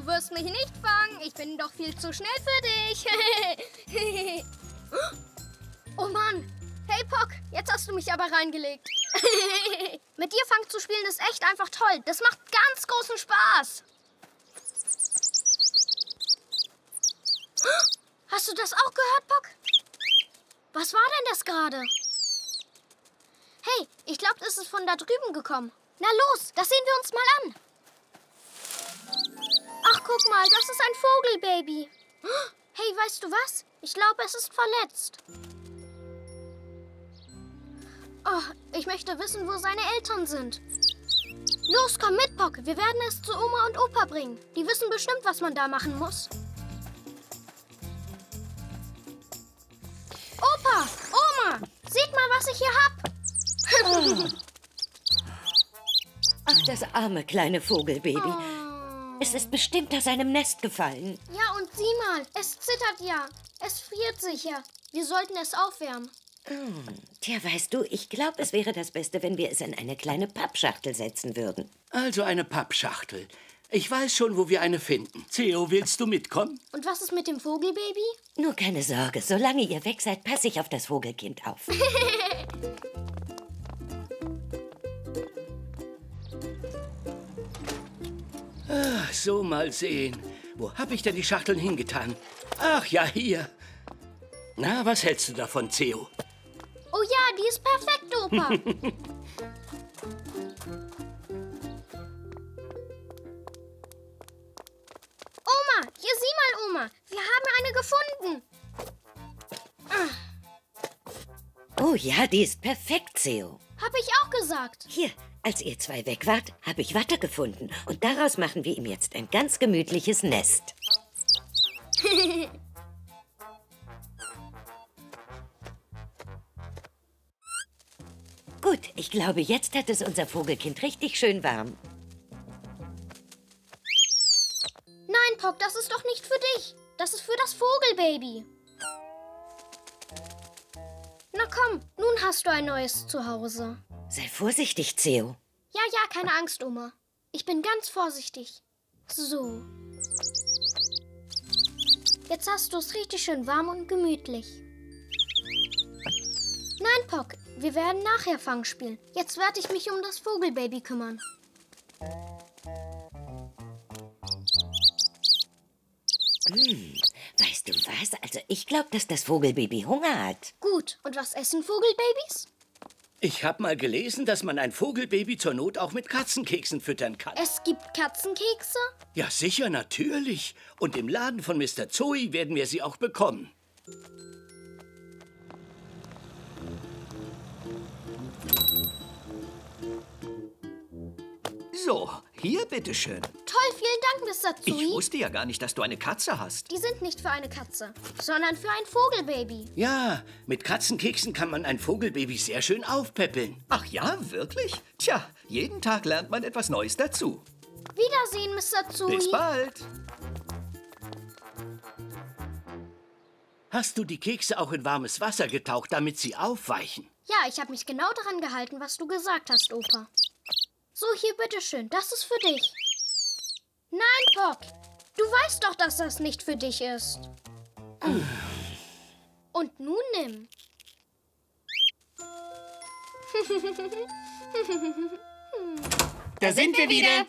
Du wirst mich nicht fangen. Ich bin doch viel zu schnell für dich. Oh Mann. Hey, Pock, jetzt hast du mich aber reingelegt. Mit dir Fang zu spielen ist echt einfach toll. Das macht ganz großen Spaß. Hast du das auch gehört, Pock? Was war denn das gerade? Hey, ich glaube, das ist von da drüben gekommen. Na los, das sehen wir uns mal an. Ach, guck mal, das ist ein Vogelbaby. Hey, weißt du was? Ich glaube, es ist verletzt. Oh, ich möchte wissen, wo seine Eltern sind. Los, komm mit, Pock. Wir werden es zu Oma und Opa bringen. Die wissen bestimmt, was man da machen muss. Opa, Oma, seht mal, was ich hier hab. Ach, das arme kleine Vogelbaby. Oh. Es ist bestimmt aus seinem Nest gefallen. Ja, und sieh mal, es zittert ja. Es friert sicher. Wir sollten es aufwärmen. Tja, weißt du, ich glaube, es wäre das Beste, wenn wir es in eine kleine Pappschachtel setzen würden. Also eine Pappschachtel. Ich weiß schon, wo wir eine finden. Theo, willst du mitkommen? Und was ist mit dem Vogelbaby? Nur keine Sorge, solange ihr weg seid, passe ich auf das Vogelkind auf. So, mal sehen. Wo habe ich denn die Schachteln hingetan? Ach ja, hier. Na, was hältst du davon, Theo? Oh ja, die ist perfekt, Opa. Oma, hier sieh mal, Oma. Wir haben eine gefunden. Oh ja, die ist perfekt, Theo. Hab ich auch gesagt. Hier, als ihr zwei weg wart, habe ich Watte gefunden. Und daraus machen wir ihm jetzt ein ganz gemütliches Nest. Gut, ich glaube, jetzt hat es unser Vogelkind richtig schön warm. Nein, Pock, das ist doch nicht für dich. Das ist für das Vogelbaby. Na komm, nun hast du ein neues Zuhause. Sei vorsichtig, Theo. Ja, keine Angst, Oma. Ich bin ganz vorsichtig. So. Jetzt hast du es richtig schön warm und gemütlich. Nein, Pock, wir werden nachher Fang spielen. Jetzt werde ich mich um das Vogelbaby kümmern. Weißt du was? Also ich glaube, dass das Vogelbaby Hunger hat. Gut, und was essen Vogelbabys? Ich habe mal gelesen, dass man ein Vogelbaby zur Not auch mit Katzenkeksen füttern kann. Es gibt Katzenkekse? Ja, sicher, natürlich. Und im Laden von Mr. Zoe werden wir sie auch bekommen. So, hier bitteschön. Toll, vielen Dank, Mr. Zoe. Ich wusste ja gar nicht, dass du eine Katze hast. Die sind nicht für eine Katze, sondern für ein Vogelbaby. Ja, mit Katzenkeksen kann man ein Vogelbaby sehr schön aufpäppeln. Ach ja, wirklich? Tja, jeden Tag lernt man etwas Neues dazu. Wiedersehen, Mr. Zoe. Bis bald. Hast du die Kekse auch in warmes Wasser getaucht, damit sie aufweichen? Ja, ich habe mich genau daran gehalten, was du gesagt hast, Opa. So, hier, bitteschön. Das ist für dich. Nein, Pock. Du weißt doch, dass das nicht für dich ist. Und nun nimm. Da sind wir wieder.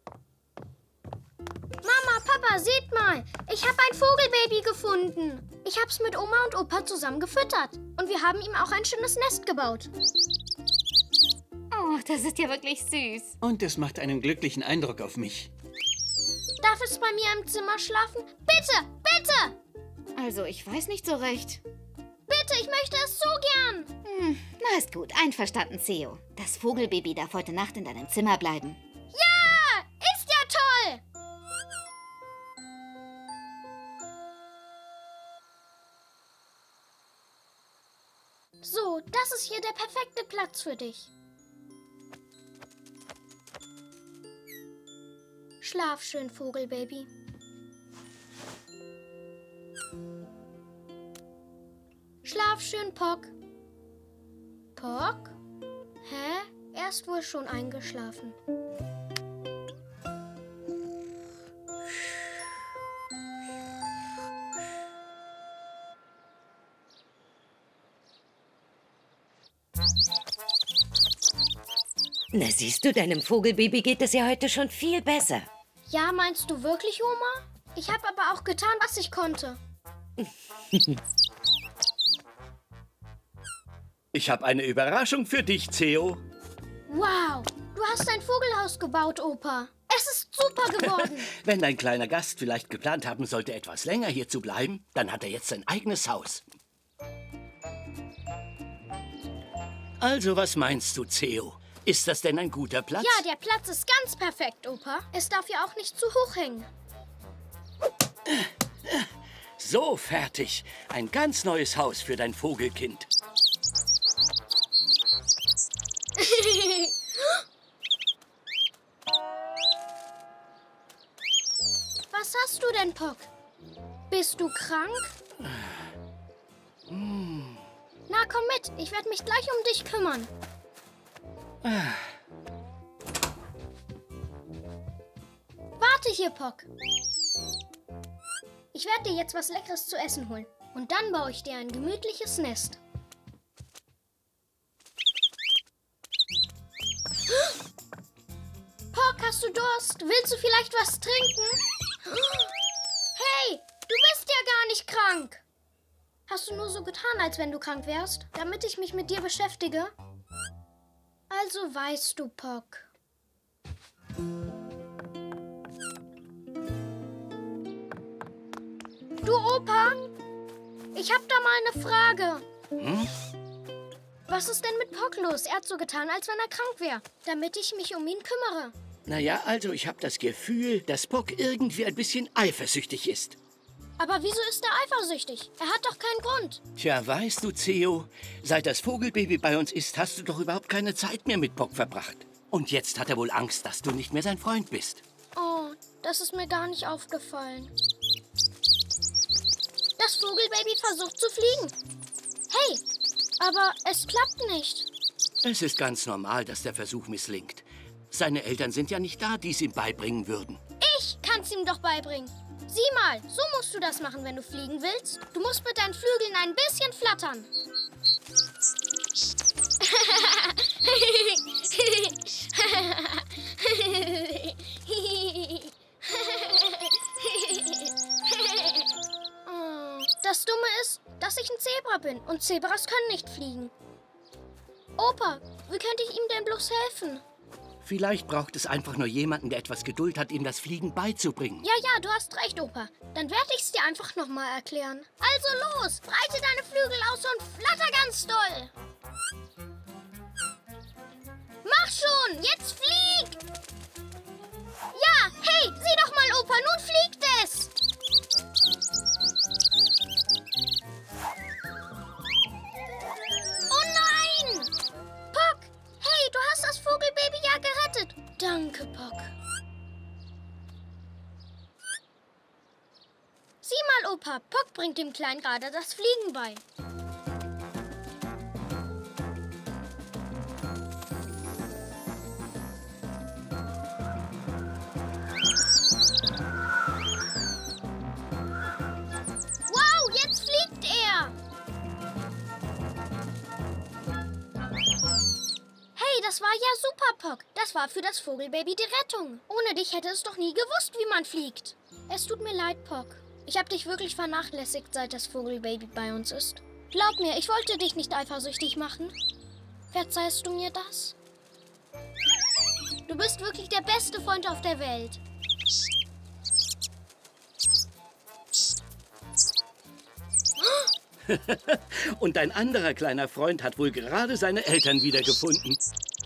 Mama, Papa, seht mal. Ich habe ein Vogelbaby gefunden. Ich habe es mit Oma und Opa zusammen gefüttert. Und wir haben ihm auch ein schönes Nest gebaut. Oh, das ist ja wirklich süß. Und es macht einen glücklichen Eindruck auf mich. Darf es bei mir im Zimmer schlafen? Bitte, bitte! Also, ich weiß nicht so recht. Bitte, ich möchte es so gern. Na, ist gut. Einverstanden, Theo. Das Vogelbaby darf heute Nacht in deinem Zimmer bleiben. Ja, ist ja toll. So, das ist hier der perfekte Platz für dich. Schlaf schön, Vogelbaby. Schlaf schön, Pock. Pock? Hä? Er ist wohl schon eingeschlafen. Na siehst du, deinem Vogelbaby geht es ja heute schon viel besser. Ja, meinst du wirklich, Oma? Ich habe aber auch getan, was ich konnte. Ich habe eine Überraschung für dich, Theo. Wow, du hast ein Vogelhaus gebaut, Opa. Es ist super geworden. Wenn dein kleiner Gast vielleicht geplant haben sollte, etwas länger hier zu bleiben, dann hat er jetzt sein eigenes Haus. Also, was meinst du, Theo? Ist das denn ein guter Platz? Ja, der Platz ist ganz perfekt, Opa. Es darf ja auch nicht zu hoch hängen. So, fertig. Ein ganz neues Haus für dein Vogelkind. Was hast du denn, Pock? Bist du krank? Na, komm mit. Ich werde mich gleich um dich kümmern. Warte hier, Pock. Ich werde dir jetzt was Leckeres zu essen holen. Und dann baue ich dir ein gemütliches Nest. Pock, hast du Durst? Willst du vielleicht was trinken? Hey, du bist ja gar nicht krank. Hast du nur so getan, als wenn du krank wärst, damit ich mich mit dir beschäftige? Also weißt du, Pock. Du, Opa, ich hab da mal eine Frage. Was ist denn mit Pock los? Er hat so getan, als wenn er krank wäre, damit ich mich um ihn kümmere. Naja, also ich habe das Gefühl, dass Pock irgendwie ein bisschen eifersüchtig ist. Aber wieso ist er eifersüchtig? Er hat doch keinen Grund. Tja, weißt du, Theo, seit das Vogelbaby bei uns ist, hast du doch überhaupt keine Zeit mehr mit Pock verbracht. Und jetzt hat er wohl Angst, dass du nicht mehr sein Freund bist. Oh, das ist mir gar nicht aufgefallen. Das Vogelbaby versucht zu fliegen. Hey, aber es klappt nicht. Es ist ganz normal, dass der Versuch misslingt. Seine Eltern sind ja nicht da, die es ihm beibringen würden. Ich kann's ihm doch beibringen. Sieh mal, so musst du das machen, wenn du fliegen willst. Du musst mit deinen Flügeln ein bisschen flattern. Das Dumme ist, dass ich ein Zebra bin und Zebras können nicht fliegen. Opa, wie könnte ich ihm denn bloß helfen? Vielleicht braucht es einfach nur jemanden, der etwas Geduld hat, ihm das Fliegen beizubringen. Ja, du hast recht, Opa. Dann werde ich es dir einfach nochmal erklären. Also los, breite deine Flügel aus und flatter ganz doll. Mach schon, jetzt flieg! Ja, hey, sieh doch mal, Opa, nun fliegt es! Oh nein! Pock, hey, du hast das Vogelbaby ja gerettet. Danke, Pock. Sieh mal, Opa, Pock bringt dem Kleinen gerade das Fliegen bei. Wow, jetzt fliegt er! Hey, das war ja super, Pock. Das war für das Vogelbaby die Rettung. Ohne dich hätte es doch nie gewusst, wie man fliegt. Es tut mir leid, Pock. Ich habe dich wirklich vernachlässigt, seit das Vogelbaby bei uns ist. Glaub mir, ich wollte dich nicht eifersüchtig machen. Verzeihst du mir das? Du bist wirklich der beste Freund auf der Welt. Und ein anderer kleiner Freund hat wohl gerade seine Eltern wiedergefunden.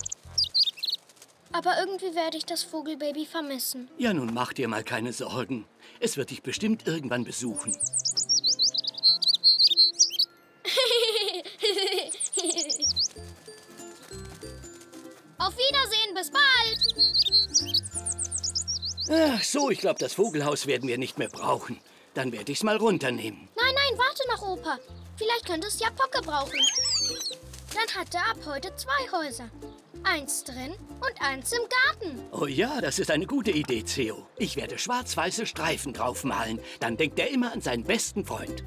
Aber irgendwie werde ich das Vogelbaby vermissen. Ja, nun mach dir mal keine Sorgen. Es wird dich bestimmt irgendwann besuchen. Auf Wiedersehen, bis bald! Ach so, ich glaube, das Vogelhaus werden wir nicht mehr brauchen. Dann werde ich es mal runternehmen. Nein, warte noch, Opa. Vielleicht könnte es ja Pock gebrauchen. Dann hat er ab heute 2 Häuser. Eins drin und eins im Garten. Oh ja, das ist eine gute Idee, Theo. Ich werde schwarz-weiße Streifen draufmalen. Dann denkt er immer an seinen besten Freund.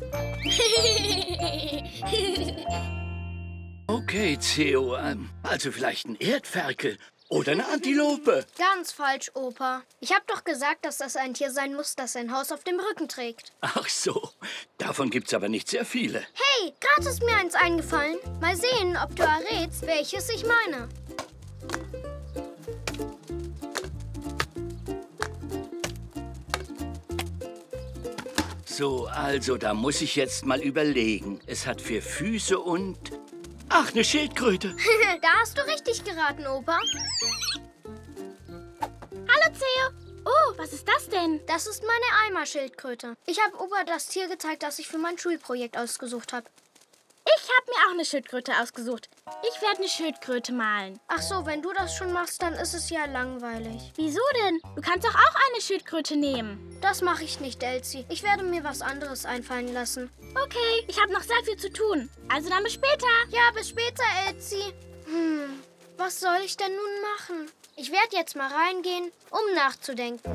Okay, Theo, also vielleicht ein Erdferkel Oder eine Antilope. Ganz falsch, Opa. Ich habe doch gesagt, dass das ein Tier sein muss, das ein Haus auf dem Rücken trägt. Ach so, davon gibt's aber nicht sehr viele. Hey, gerade ist mir eins eingefallen. Mal sehen, ob du errätst, welches ich meine. So, also, da muss ich jetzt mal überlegen. Es hat 4 Füße und... Ach, eine Schildkröte. Da hast du richtig geraten, Opa. Hallo, Theo. Oh, was ist das denn? Das ist meine Eimerschildkröte. Ich habe Opa das Tier gezeigt, das ich für mein Schulprojekt ausgesucht habe. Ich habe mir auch eine Schildkröte ausgesucht. Ich werde eine Schildkröte malen. Ach so, wenn du das schon machst, dann ist es ja langweilig. Wieso denn? Du kannst doch auch eine Schildkröte nehmen. Das mache ich nicht, Elsie. Ich werde mir was anderes einfallen lassen. Okay, ich habe noch sehr viel zu tun. Also dann bis später. Ja, bis später, Elsie. Was soll ich denn nun machen? Ich werde jetzt mal reingehen, um nachzudenken.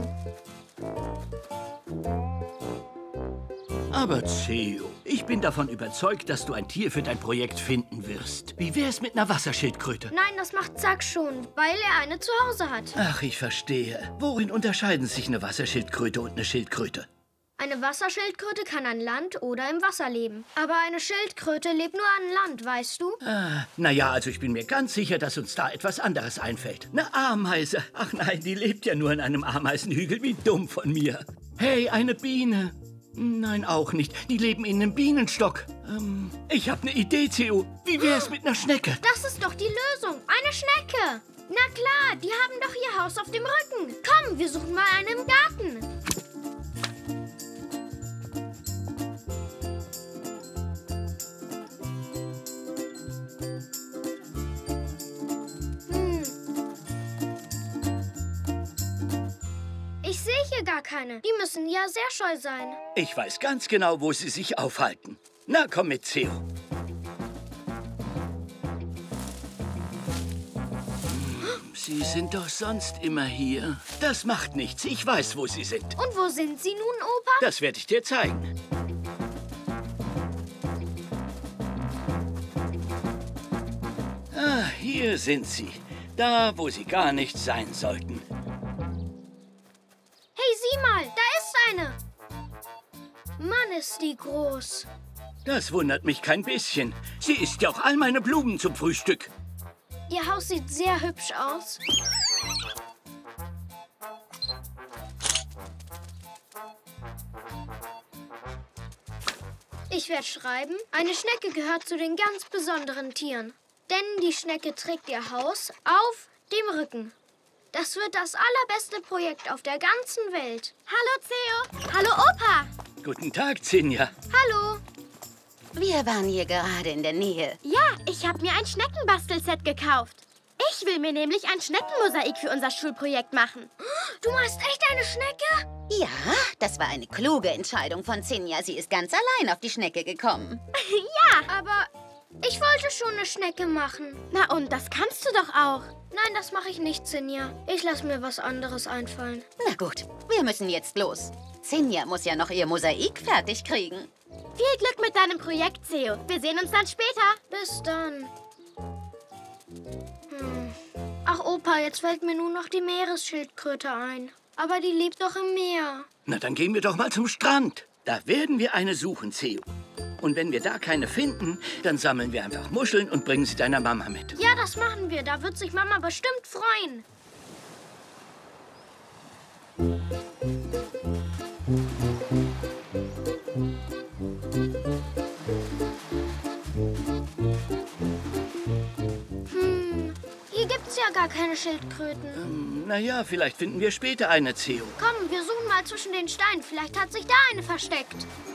Aber Theo, ich bin davon überzeugt, dass du ein Tier für dein Projekt finden wirst. Wie wär's mit einer Wasserschildkröte? Nein, das macht Zack schon, weil er eine zu Hause hat. Ach, ich verstehe. Worin unterscheiden sich eine Wasserschildkröte und eine Schildkröte? Eine Wasserschildkröte kann an Land oder im Wasser leben. Aber eine Schildkröte lebt nur an Land, weißt du? Naja, also ich bin mir ganz sicher, dass uns da etwas anderes einfällt. Eine Ameise. Ach nein, die lebt ja nur in einem Ameisenhügel. Wie dumm von mir. Hey, eine Biene. Nein, auch nicht. Die leben in einem Bienenstock. Ich habe eine Idee, Theo. Wie wär's mit einer Schnecke? Das ist doch die Lösung. Eine Schnecke. Na klar, die haben doch ihr Haus auf dem Rücken. Komm, wir suchen mal eine im Garten. Ich sehe hier gar keine. Die müssen ja sehr scheu sein. Ich weiß ganz genau, wo sie sich aufhalten. Na, komm mit, Theo. Sie sind doch sonst immer hier. Das macht nichts. Ich weiß, wo sie sind. Und wo sind sie nun, Opa? Das werde ich dir zeigen. Ah, hier sind sie. Da, wo sie gar nicht sein sollten. Hey, sieh mal, da ist eine. Mann, ist die groß. Das wundert mich kein bisschen. Sie isst ja auch all meine Blumen zum Frühstück. Ihr Haus sieht sehr hübsch aus. Ich werde schreiben, eine Schnecke gehört zu den ganz besonderen Tieren. Denn die Schnecke trägt ihr Haus auf dem Rücken. Das wird das allerbeste Projekt auf der ganzen Welt. Hallo, Theo. Hallo, Opa. Guten Tag, Zinja. Hallo. Wir waren hier gerade in der Nähe. Ja, ich habe mir ein Schneckenbastelset gekauft. Ich will mir nämlich ein Schneckenmosaik für unser Schulprojekt machen. Du machst echt eine Schnecke? Ja, das war eine kluge Entscheidung von Zinja. Sie ist ganz allein auf die Schnecke gekommen. Aber ich wollte schon eine Schnecke machen. Na und, das kannst du doch auch. Nein, das mache ich nicht, Zinja. Ich lasse mir was anderes einfallen. Na gut, wir müssen jetzt los. Zinja muss ja noch ihr Mosaik fertig kriegen. Viel Glück mit deinem Projekt, Theo. Wir sehen uns dann später. Bis dann. Ach, Opa, jetzt fällt mir nur noch die Meeresschildkröte ein. Aber die lebt doch im Meer. Na, dann gehen wir doch mal zum Strand. Da werden wir eine suchen, Theo. Und wenn wir da keine finden, dann sammeln wir einfach Muscheln und bringen sie deiner Mama mit. Ja, das machen wir. Da wird sich Mama bestimmt freuen. Hier gibt's ja gar keine Schildkröten. Naja, vielleicht finden wir später eine, Theo. Komm, wir suchen mal zwischen den Steinen. Vielleicht hat sich da eine versteckt.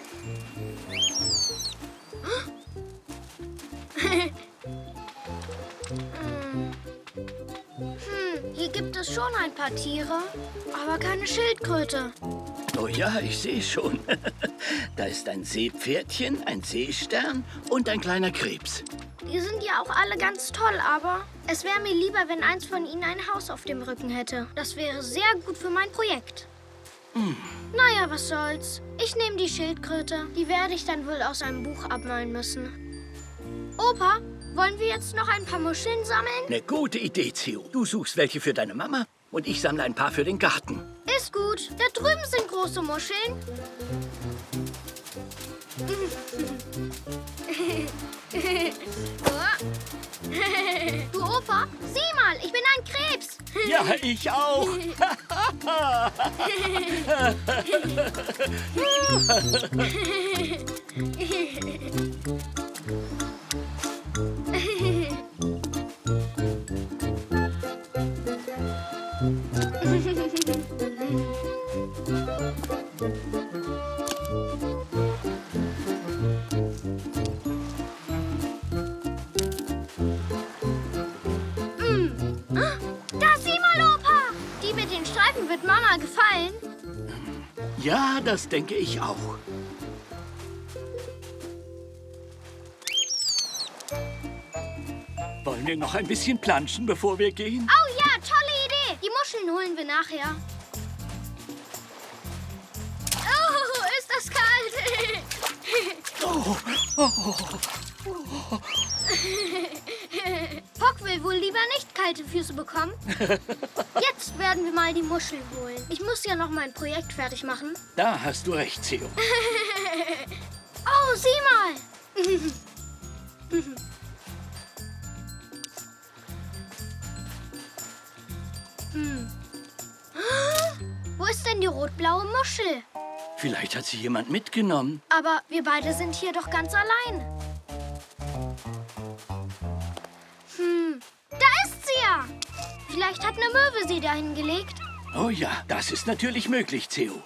Hier gibt es schon ein paar Tiere, aber keine Schildkröte. Oh ja, ich sehe schon. Da ist ein Seepferdchen, ein Seestern und ein kleiner Krebs. Die sind ja auch alle ganz toll, aber es wäre mir lieber, wenn eins von ihnen ein Haus auf dem Rücken hätte. Das wäre sehr gut für mein Projekt. Naja, was soll's. Ich nehme die Schildkröte. Die werde ich dann wohl aus einem Buch abmalen müssen. Opa, wollen wir jetzt noch ein paar Muscheln sammeln? Eine gute Idee, Theo. Du suchst welche für deine Mama und ich sammle ein paar für den Garten. Ist gut. Da drüben sind große Muscheln. Du Opa, sieh mal, ich bin ein Krebs. Ja, ich auch. Da sieh mal, Opa. Die mit den Streifen wird Mama gefallen. Ja, das denke ich auch. Wollen wir noch ein bisschen planschen, bevor wir gehen? Oh ja, tolle Idee. Die Muscheln holen wir nachher. Oh, ist das kalt. Pock will wohl lieber nicht kalte Füße bekommen. Jetzt werden wir mal die Muscheln holen. Ich muss ja noch mein Projekt fertig machen. Da hast du recht, Theo. Oh, sieh mal. Wo ist denn die rot-blaue Muschel? Vielleicht hat sie jemand mitgenommen. Aber wir beide sind hier doch ganz allein. Da ist sie ja. Vielleicht hat eine Möwe sie dahin gelegt. Oh ja, das ist natürlich möglich, Theo.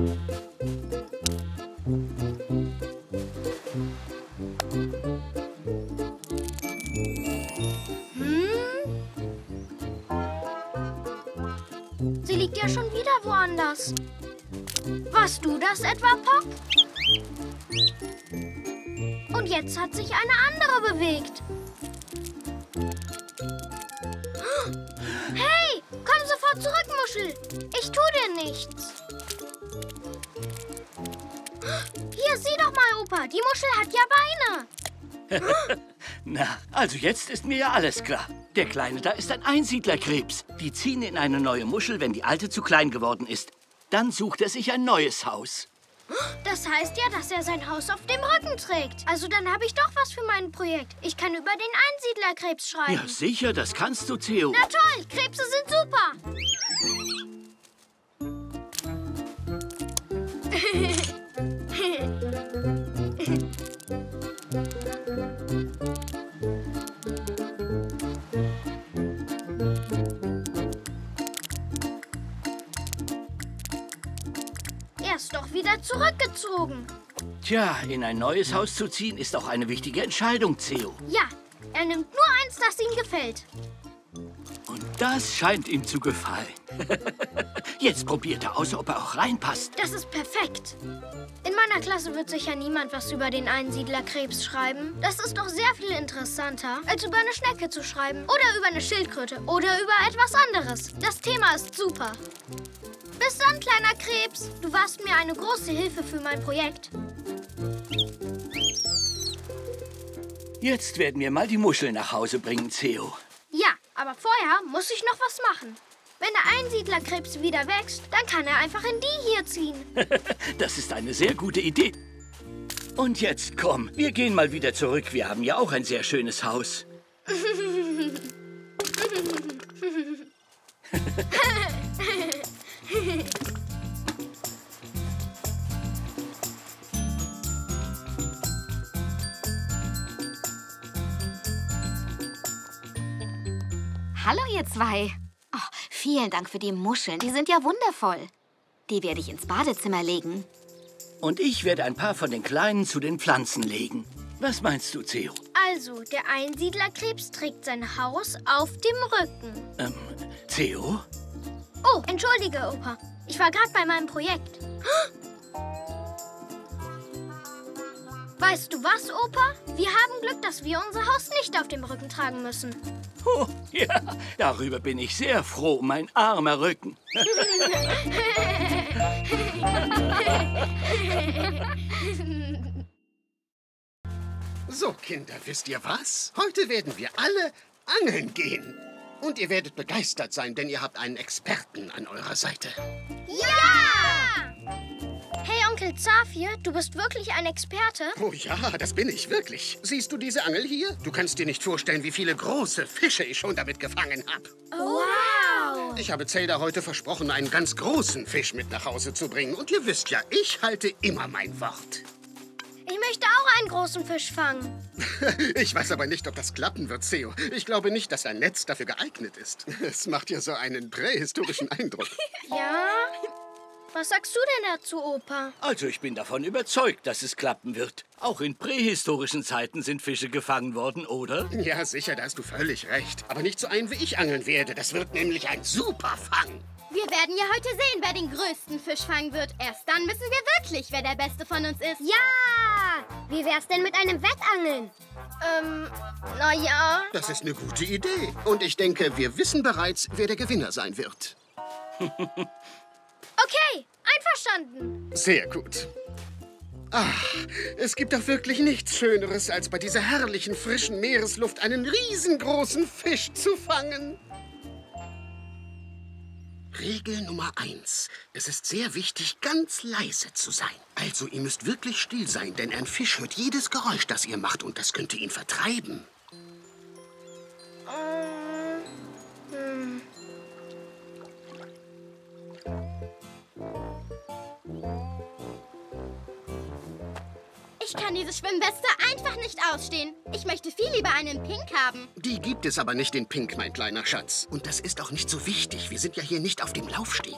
Sie liegt ja schon wieder woanders. Warst du das etwa, Pock? Und jetzt hat sich eine andere bewegt. Hey, komm sofort zurück, Muschel. Ich tu dir nichts. Hier, sieh doch mal, Opa. Die Muschel hat ja Beine. Na, also jetzt ist mir ja alles klar. Der Kleine da ist ein Einsiedlerkrebs. Die ziehen in eine neue Muschel, wenn die alte zu klein geworden ist. Dann sucht er sich ein neues Haus. Das heißt ja, dass er sein Haus auf dem Rücken trägt. Also dann habe ich doch was für mein Projekt. Ich kann über den Einsiedlerkrebs schreiben. Ja, sicher, das kannst du, Theo. Na toll, Krebse sind super. Er ist doch wieder zurückgezogen. Tja, in ein neues Haus zu ziehen, ist auch eine wichtige Entscheidung, Theo. Ja, er nimmt nur eins, das ihm gefällt. Und das scheint ihm zu gefallen. Jetzt probiert er aus, ob er auch reinpasst. Das ist perfekt. In meiner Klasse wird sicher niemand was über den Einsiedlerkrebs schreiben. Das ist doch sehr viel interessanter, als über eine Schnecke zu schreiben. Oder über eine Schildkröte. Oder über etwas anderes. Das Thema ist super. Bis dann, kleiner Krebs. Du warst mir eine große Hilfe für mein Projekt. Jetzt werden wir mal die Muschel nach Hause bringen, Theo. Ja, aber vorher muss ich noch was machen. Wenn der Einsiedlerkrebs wieder wächst, dann kann er einfach in die hier ziehen. Das ist eine sehr gute Idee. Und jetzt komm, wir gehen mal wieder zurück. Wir haben ja auch ein sehr schönes Haus. Hallo, ihr zwei. Oh, vielen Dank für die Muscheln. Die sind ja wundervoll. Die werde ich ins Badezimmer legen. Und ich werde ein paar von den Kleinen zu den Pflanzen legen. Was meinst du, Theo? Also, der Einsiedlerkrebs trägt sein Haus auf dem Rücken. Theo? Oh, entschuldige, Opa. Ich war gerade bei meinem Projekt. Weißt du was, Opa? Wir haben Glück, dass wir unser Haus nicht auf dem Rücken tragen müssen. Oh, ja, darüber bin ich sehr froh, mein armer Rücken. So, Kinder, wisst ihr was? Heute werden wir alle angeln gehen. Und ihr werdet begeistert sein, denn ihr habt einen Experten an eurer Seite. Ja! Hey, Onkel Zafir, du bist wirklich ein Experte? Oh ja, das bin ich wirklich. Siehst du diese Angel hier? Du kannst dir nicht vorstellen, wie viele große Fische ich schon damit gefangen habe. Wow! Ich habe Zelda heute versprochen, einen ganz großen Fisch mit nach Hause zu bringen. Und ihr wisst ja, ich halte immer mein Wort. Ich möchte auch einen großen Fisch fangen. Ich weiß aber nicht, ob das klappen wird, Theo. Ich glaube nicht, dass ein Netz dafür geeignet ist. Es macht ja so einen prähistorischen Eindruck. Ja? Was sagst du denn dazu, Opa? Also ich bin davon überzeugt, dass es klappen wird. Auch in prähistorischen Zeiten sind Fische gefangen worden, oder? Ja, sicher, da hast du völlig recht. Aber nicht so einen, wie ich angeln werde. Das wird nämlich ein super Fang. Wir werden ja heute sehen, wer den größten Fisch fangen wird. Erst dann wissen wir wirklich, wer der Beste von uns ist. Ja! Wie wär's denn mit einem Wettangeln? Naja. Das ist eine gute Idee. Und ich denke, wir wissen bereits, wer der Gewinner sein wird. Okay, einverstanden. Sehr gut. Ach, es gibt doch wirklich nichts Schöneres, als bei dieser herrlichen, frischen Meeresluft einen riesengroßen Fisch zu fangen. Regel Nummer 1. Es ist sehr wichtig, ganz leise zu sein. Also, ihr müsst wirklich still sein, denn ein Fisch hört jedes Geräusch, das ihr macht, und das könnte ihn vertreiben. Ich kann diese Schwimmweste einfach nicht ausstehen. Ich möchte viel lieber einen Pink haben. Die gibt es aber nicht in Pink, mein kleiner Schatz. Und das ist auch nicht so wichtig. Wir sind ja hier nicht auf dem Laufsteg.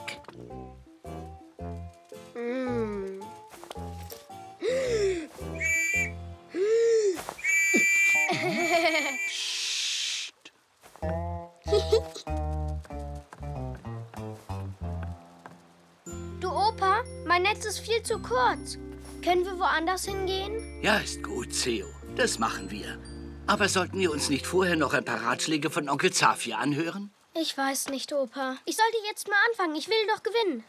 Psst. Du, Opa, mein Netz ist viel zu kurz. Können wir woanders hingehen? Ja, ist gut, Theo. Das machen wir. Aber sollten wir uns nicht vorher noch ein paar Ratschläge von Onkel Zafir anhören? Ich weiß nicht, Opa. Ich sollte jetzt mal anfangen. Ich will doch gewinnen.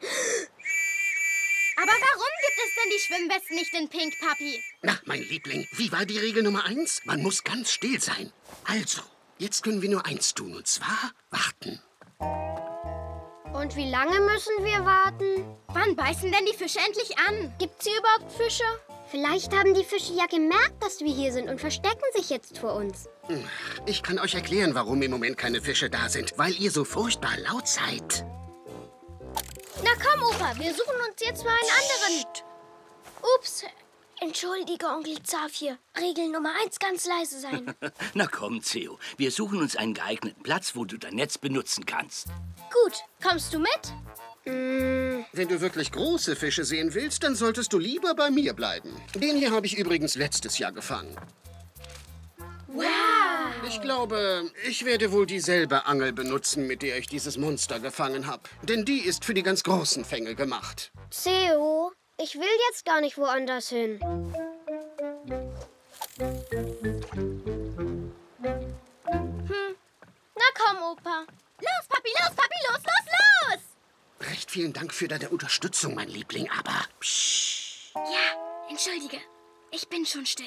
Aber warum gibt es denn die Schwimmwesten nicht in Pink, Papi? Na, mein Liebling, wie war die Regel Nummer 1? Man muss ganz still sein. Also, jetzt können wir nur eins tun, und zwar warten. Und wie lange müssen wir warten? Wann beißen denn die Fische endlich an? Gibt's hier überhaupt Fische? Vielleicht haben die Fische ja gemerkt, dass wir hier sind und verstecken sich jetzt vor uns. Ich kann euch erklären, warum im Moment keine Fische da sind. Weil ihr so furchtbar laut seid. Na komm, Opa, wir suchen uns jetzt mal einen anderen. Ups, entschuldige, Onkel Zafir. Regel Nummer 1, ganz leise sein. Na komm, Theo. Wir suchen uns einen geeigneten Platz, wo du dein Netz benutzen kannst. Gut, kommst du mit? Wenn du wirklich große Fische sehen willst, dann solltest du lieber bei mir bleiben. Den hier habe ich übrigens letztes Jahr gefangen. Wow! Ich glaube, ich werde wohl dieselbe Angel benutzen, mit der ich dieses Monster gefangen habe. Denn die ist für die ganz großen Fänge gemacht. Theo, ich will jetzt gar nicht woanders hin. Na komm, Opa. Los, Papi, los, los! Recht vielen Dank für deine Unterstützung, mein Liebling, aber psch. Ja, entschuldige. Ich bin schon still.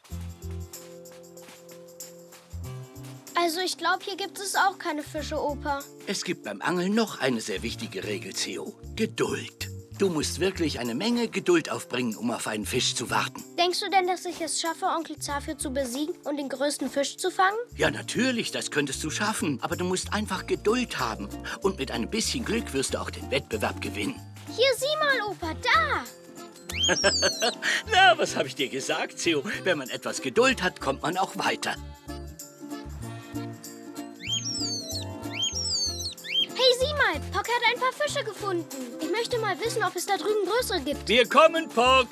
Also ich glaube, hier gibt es auch keine Fische, Opa. Es gibt beim Angeln noch eine sehr wichtige Regel, Theo. Geduld. Du musst wirklich eine Menge Geduld aufbringen, um auf einen Fisch zu warten. Denkst du denn, dass ich es schaffe, Onkel Zafir zu besiegen und den größten Fisch zu fangen? Ja, natürlich, das könntest du schaffen. Aber du musst einfach Geduld haben. Und mit einem bisschen Glück wirst du auch den Wettbewerb gewinnen. Hier, sieh mal, Opa, da! Na, was habe ich dir gesagt, Theo? Wenn man etwas Geduld hat, kommt man auch weiter. Hey, sieh mal, Pock hat ein paar Fische gefunden. Ich möchte mal wissen, ob es da drüben größere gibt. Wir kommen, Pock!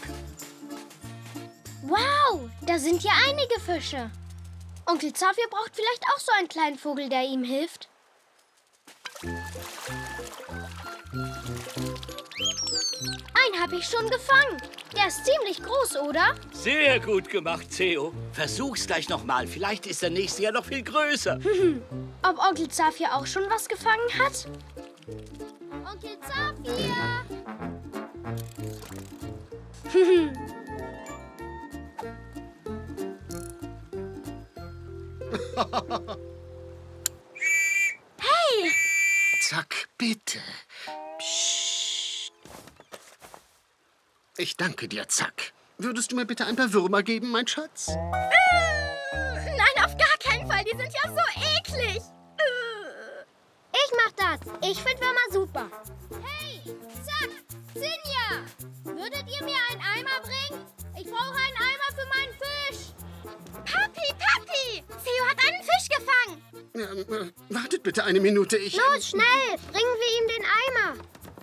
Wow, da sind ja einige Fische. Onkel Zafir braucht vielleicht auch so einen kleinen Vogel, der ihm hilft. Einen habe ich schon gefangen. Der ist ziemlich groß, oder? Sehr gut gemacht, Theo. Versuch's gleich nochmal. Vielleicht ist der nächste ja noch viel größer. Ob Onkel Zafir auch schon was gefangen hat? Onkel Zafir! Ich danke dir, Zack. Würdest du mir bitte ein paar Würmer geben, mein Schatz? Nein, auf gar keinen Fall. Die sind ja so eklig. Ich mach das. Ich find Würmer super. Hey, Zack, Sinja, würdet ihr mir einen Eimer bringen? Ich brauche einen Eimer für meinen Fisch. Papi, Papi! Theo hat einen Fisch gefangen. Wartet bitte eine Minute, Los, schnell. Bringen wir ihm den Eimer.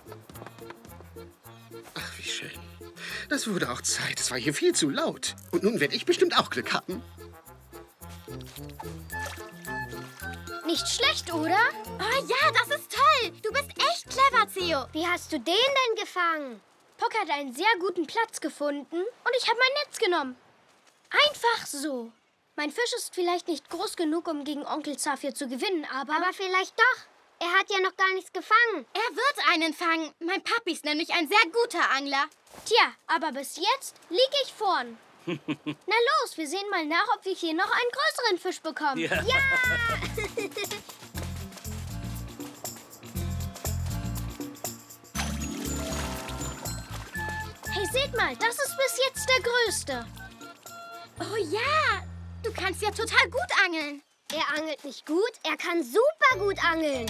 Ach, wie schön. Das wurde auch Zeit. Es war hier viel zu laut. Und nun werde ich bestimmt auch Glück haben. Nicht schlecht, oder? Oh ja, das ist toll. Du bist echt clever, Theo. Wie hast du den denn gefangen? Puck hat einen sehr guten Platz gefunden und ich habe mein Netz genommen. Einfach so. Mein Fisch ist vielleicht nicht groß genug, um gegen Onkel Zafir zu gewinnen, aber vielleicht doch. Er hat ja noch gar nichts gefangen. Er wird einen fangen. Mein Papi ist nämlich ein sehr guter Angler. Tja, aber bis jetzt liege ich vorn. Na los, wir sehen mal nach, ob wir hier noch einen größeren Fisch bekommen. Ja. Hey, seht mal, das ist bis jetzt der größte. Oh ja, du kannst ja total gut angeln. Er angelt nicht gut, er kann super gut angeln.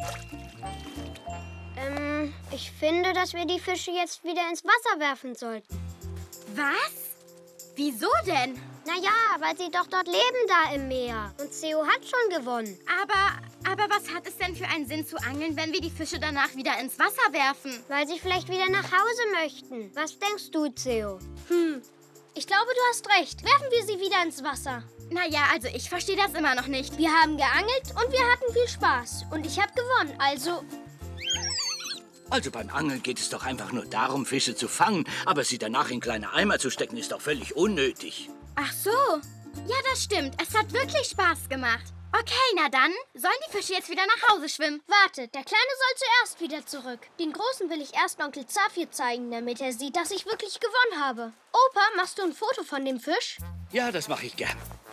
Ich finde, dass wir die Fische jetzt wieder ins Wasser werfen sollten. Was? Wieso denn? Naja, weil sie doch dort leben da im Meer. Und Theo hat schon gewonnen. Aber was hat es denn für einen Sinn zu angeln, wenn wir die Fische danach wieder ins Wasser werfen? Weil sie vielleicht wieder nach Hause möchten. Was denkst du, Theo? Ich glaube, du hast recht. Werfen wir sie wieder ins Wasser. Naja, also ich verstehe das immer noch nicht. Wir haben geangelt und wir hatten viel Spaß. Und ich habe gewonnen, also... Also beim Angeln geht es doch einfach nur darum, Fische zu fangen. Aber sie danach in kleine Eimer zu stecken, ist doch völlig unnötig. Ach so. Ja, das stimmt. Es hat wirklich Spaß gemacht. Okay, na dann. Sollen die Fische jetzt wieder nach Hause schwimmen? Warte, der Kleine soll zuerst wieder zurück. Den Großen will ich erst Onkel Zafir zeigen, damit er sieht, dass ich wirklich gewonnen habe. Opa, machst du ein Foto von dem Fisch? Ja, das mache ich gern.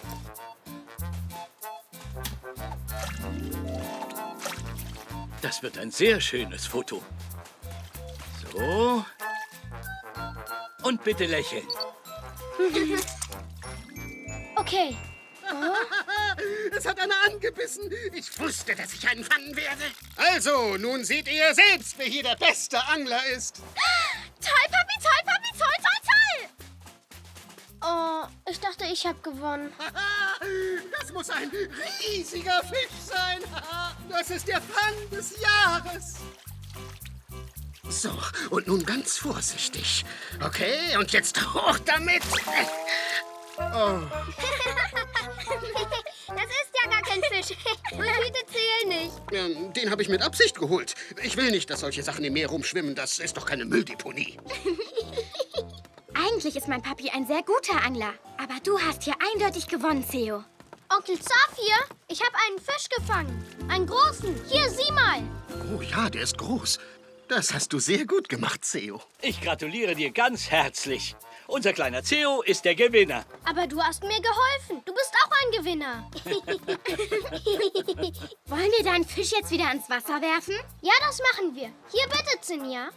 Das wird ein sehr schönes Foto. So. Und bitte lächeln. Okay. Es hat einer angebissen. Ich wusste, dass ich einen fangen werde. Also, nun seht ihr selbst, wer hier der beste Angler ist. Toll, Papi, toll, Papi, toll, toll, toll! Oh, ich dachte, ich habe gewonnen. Das muss ein riesiger Fisch sein. Das ist der Fang des Jahres. So, und nun ganz vorsichtig. Okay, und jetzt hoch damit. Oh. Das ist ja gar kein Fisch. Und Hüte zählen nicht. Den habe ich mit Absicht geholt. Ich will nicht, dass solche Sachen im Meer rumschwimmen. Das ist doch keine Mülldeponie. Eigentlich ist mein Papi ein sehr guter Angler. Aber du hast hier eindeutig gewonnen, Theo. Onkel Zafir, ich habe einen Fisch gefangen. Einen großen. Hier, sieh mal. Oh ja, der ist groß. Das hast du sehr gut gemacht, Theo. Ich gratuliere dir ganz herzlich. Unser kleiner Theo ist der Gewinner. Aber du hast mir geholfen. Du bist auch ein Gewinner. Wollen wir deinen Fisch jetzt wieder ins Wasser werfen? Ja, das machen wir. Hier bitte, Zinja.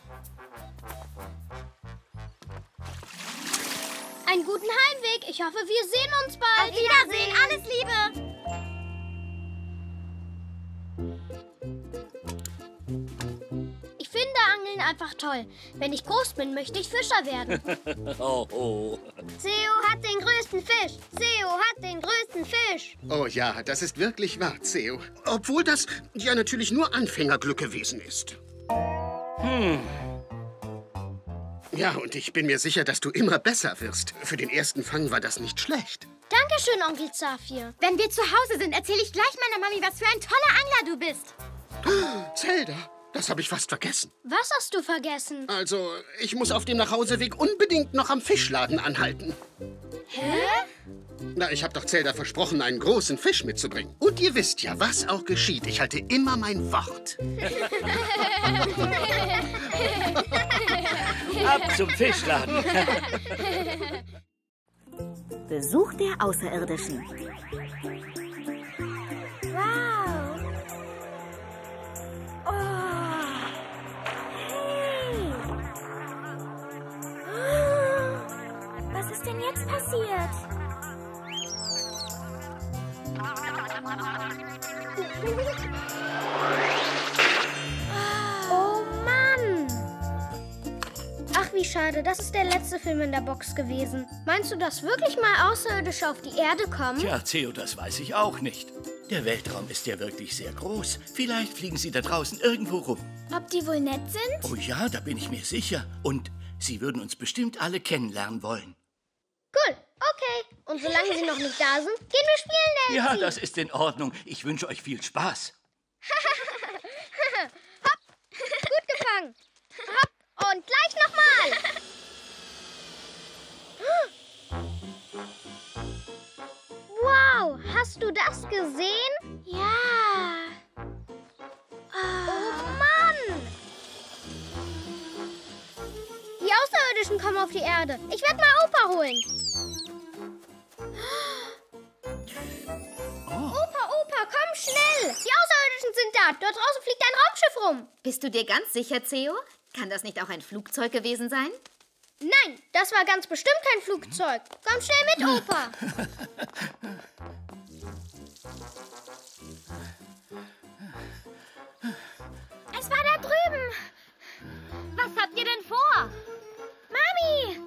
Einen guten Heimweg. Ich hoffe, wir sehen uns bald. Auf Wiedersehen. Alles Liebe. Ich finde Angeln einfach toll. Wenn ich groß bin, möchte ich Fischer werden. Oh. Theo hat den größten Fisch. Theo hat den größten Fisch. Oh ja, das ist wirklich wahr, Theo. Obwohl das ja natürlich nur Anfängerglück gewesen ist. Ja, und ich bin mir sicher, dass du immer besser wirst. Für den ersten Fang war das nicht schlecht. Dankeschön, Onkel Zafir. Wenn wir zu Hause sind, erzähle ich gleich meiner Mami, was für ein toller Angler du bist. Zelda, das habe ich fast vergessen. Was hast du vergessen? Also, ich muss auf dem Nachhauseweg unbedingt noch am Fischladen anhalten. Hä? Na, ich habe doch Zelda versprochen, einen großen Fisch mitzubringen. Und ihr wisst ja, was auch geschieht. Ich halte immer mein Wort. Ab zum Fischladen. Besuch der Außerirdischen. Wow. Oh. Hey. Ach, wie schade. Das ist der letzte Film in der Box gewesen. Meinst du, dass wirklich mal Außerirdische auf die Erde kommen? Tja, Theo, das weiß ich auch nicht. Der Weltraum ist ja wirklich sehr groß. Vielleicht fliegen sie da draußen irgendwo rum. Ob die wohl nett sind? Oh ja, da bin ich mir sicher. Und sie würden uns bestimmt alle kennenlernen wollen. Cool, okay. Und solange sie noch nicht da sind, gehen wir spielen, Ja, Nancy. das ist in Ordnung. Ich wünsche euch viel Spaß. Hopp, gut gefangen. Hopp und gleich nochmal. Wow, hast du das gesehen? Ja. Oh Mann! Die Außerirdischen kommen auf die Erde. Ich werde mal Opa holen. Opa, komm schnell! Die Außerirdischen sind da. Dort draußen fliegt ein Raumschiff rum. Bist du dir ganz sicher, Theo? Kann das nicht auch ein Flugzeug gewesen sein? Nein, das war ganz bestimmt kein Flugzeug. Komm schnell mit, Opa. Es war da drüben. Was habt ihr denn vor? Mami!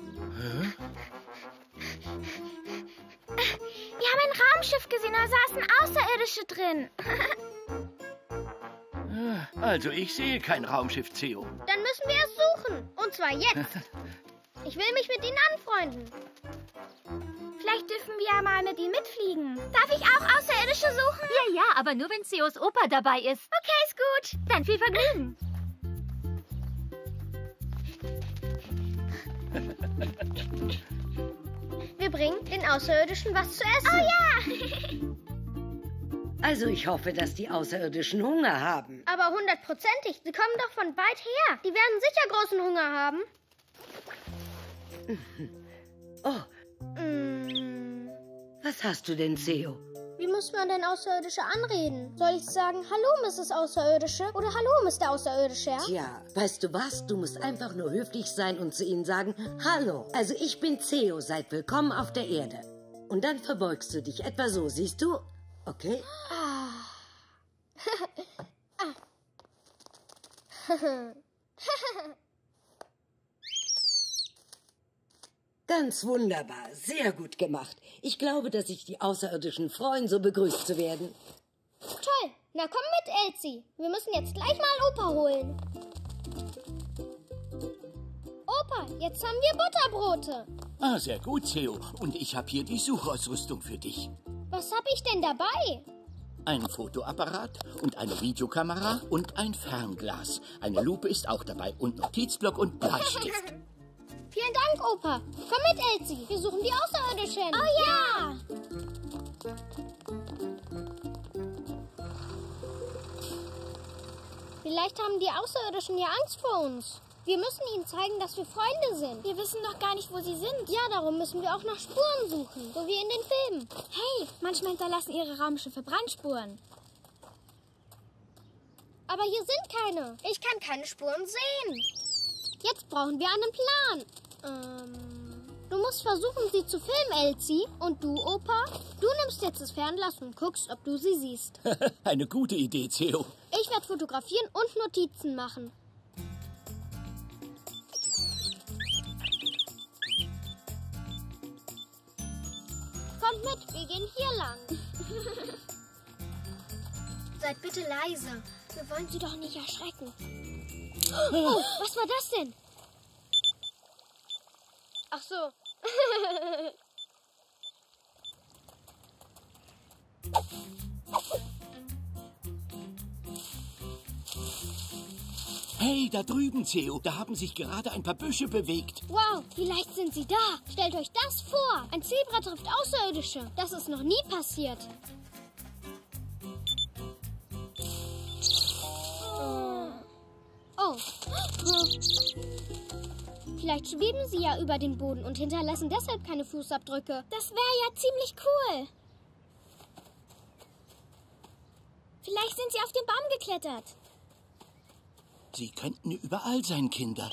Wir haben ein Raumschiff gesehen, da saßen Außerirdische drin. Also, ich sehe kein Raumschiff, Theo. Dann müssen wir es suchen. Und zwar jetzt. Ich will mich mit ihnen anfreunden. Vielleicht dürfen wir ja mal mit ihnen mitfliegen. Darf ich auch Außerirdische suchen? Ja, aber nur wenn Theos Opa dabei ist. Okay, ist gut. Dann viel Vergnügen. Wir bringen den Außerirdischen was zu essen. Oh ja! Also ich hoffe, dass die Außerirdischen Hunger haben. Aber 100%ig. Sie kommen doch von weit her. Die werden sicher großen Hunger haben. Oh, was hast du denn, Theo? Wie muss man denn Außerirdische anreden? Soll ich sagen, hallo, Mrs. Außerirdische? Oder hallo, Mr. Außerirdische? Tja, weißt du was? Du musst einfach nur höflich sein und zu ihnen sagen, hallo, also ich bin Theo, seid willkommen auf der Erde. Und dann verbeugst du dich etwa so, siehst du? Okay? Ganz wunderbar, sehr gut gemacht. Ich glaube, dass sich die Außerirdischen freuen, so begrüßt zu werden. Toll, na komm mit, Elsie. Wir müssen jetzt gleich mal Opa holen. Opa, jetzt haben wir Butterbrote. Ah, sehr gut, Theo. Und ich habe hier die Suchausrüstung für dich. Was habe ich denn dabei? Ein Fotoapparat und eine Videokamera und ein Fernglas. Eine Lupe ist auch dabei und Notizblock und Bleistift. Vielen Dank, Opa. Komm mit, Elsie. Wir suchen die Außerirdischen. Oh ja! Vielleicht haben die Außerirdischen ja Angst vor uns. Wir müssen ihnen zeigen, dass wir Freunde sind. Wir wissen doch gar nicht, wo sie sind. Ja, darum müssen wir auch nach Spuren suchen, so wie in den Filmen. Hey, manchmal hinterlassen ihre Raumschiffe Brandspuren. Aber hier sind keine. Ich kann keine Spuren sehen. Jetzt brauchen wir einen Plan. Du musst versuchen, sie zu filmen, Elsie. Und du, Opa, du nimmst jetzt das Fernglas und guckst, ob du sie siehst. Eine gute Idee, Theo. Ich werde fotografieren und Notizen machen. Kommt mit, wir gehen hier lang. Seid bitte leise. Wir wollen sie doch nicht erschrecken. Oh, was war das denn? Ach so. Hey, da drüben, Theo. Da haben sich gerade ein paar Büsche bewegt. Wow, vielleicht sind sie da. Stellt euch das vor. Ein Zebra trifft Außerirdische. Das ist noch nie passiert. Oh. Vielleicht schweben sie ja über den Boden und hinterlassen deshalb keine Fußabdrücke. Das wäre ja ziemlich cool. Vielleicht sind sie auf den Baum geklettert. Sie könnten überall sein, Kinder.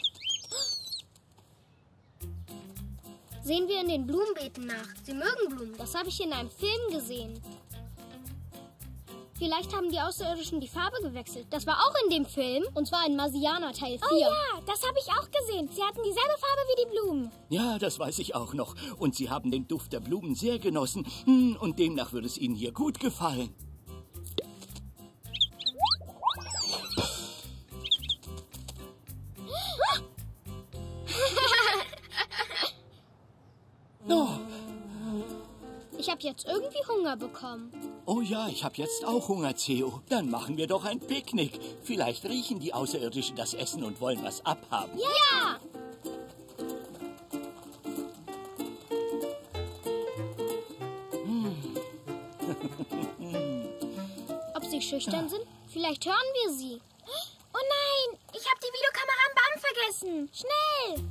Sehen wir in den Blumenbeeten nach. Sie mögen Blumen. Das habe ich in einem Film gesehen. Vielleicht haben die Außerirdischen die Farbe gewechselt. Das war auch in dem Film. Und zwar in Marsianer Teil 4. Oh ja, das habe ich auch gesehen. Sie hatten dieselbe Farbe wie die Blumen. Ja, das weiß ich auch noch. Und sie haben den Duft der Blumen sehr genossen. Und demnach würde es ihnen hier gut gefallen. Oh. Ich habe jetzt irgendwie Hunger bekommen. Oh ja, ich habe jetzt auch Hunger, Theo. Dann machen wir doch ein Picknick. Vielleicht riechen die Außerirdischen das Essen und wollen was abhaben. Ja! Ob sie schüchtern sind? Vielleicht hören wir sie. Oh nein, ich habe die Videokamera am Baum vergessen. Schnell!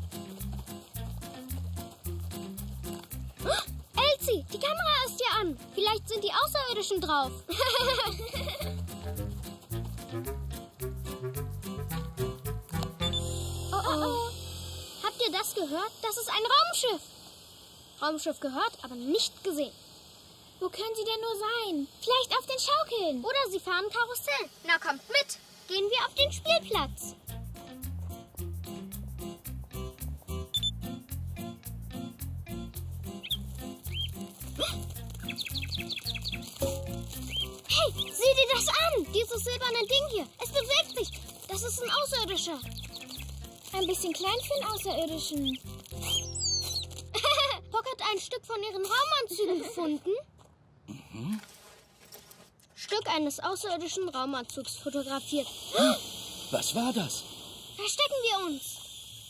Elsie, die Kamera ist hier an. Vielleicht sind die Außerirdischen drauf. Oh. Habt ihr das gehört? Das ist ein Raumschiff. Raumschiff gehört, aber nicht gesehen. Wo können sie denn nur sein? Vielleicht auf den Schaukeln. Oder sie fahren Karussell. Na, kommt mit. Gehen wir auf den Spielplatz. Hey, sieh dir das an! Dieses silberne Ding hier. Es bewegt sich. Das ist ein Außerirdischer. Ein bisschen klein für einen Außerirdischen. Pock hat ein Stück von ihren Raumanzügen gefunden. Stück eines außerirdischen Raumanzugs fotografiert. Was war das? Verstecken wir uns.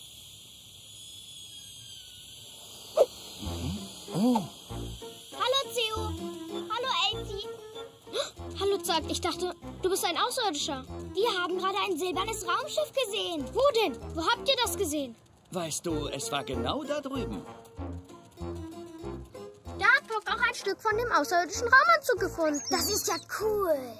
Oh. Hallo, Theo. Hallo, Elsie. Hallo, Zack. Ich dachte, du bist ein Außerirdischer. Wir haben gerade ein silbernes Raumschiff gesehen. Wo denn? Wo habt ihr das gesehen? Weißt du, es war genau da drüben. Da hat Pock auch ein Stück von dem außerirdischen Raumanzug gefunden. Das ist ja cool.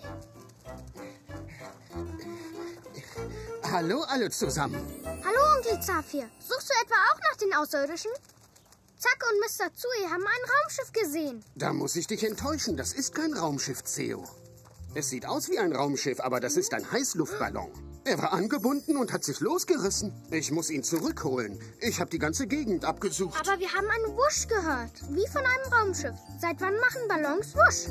Hallo alle zusammen. Hallo, Onkel Zafir. Suchst du etwa auch nach den Außerirdischen? Zack und Mr. Zui haben ein Raumschiff gesehen. Da muss ich dich enttäuschen. Das ist kein Raumschiff, Theo. Es sieht aus wie ein Raumschiff, aber das ist ein Heißluftballon. Er war angebunden und hat sich losgerissen. Ich muss ihn zurückholen. Ich habe die ganze Gegend abgesucht. Aber wir haben einen Wusch gehört. Wie von einem Raumschiff. Seit wann machen Ballons Wusch?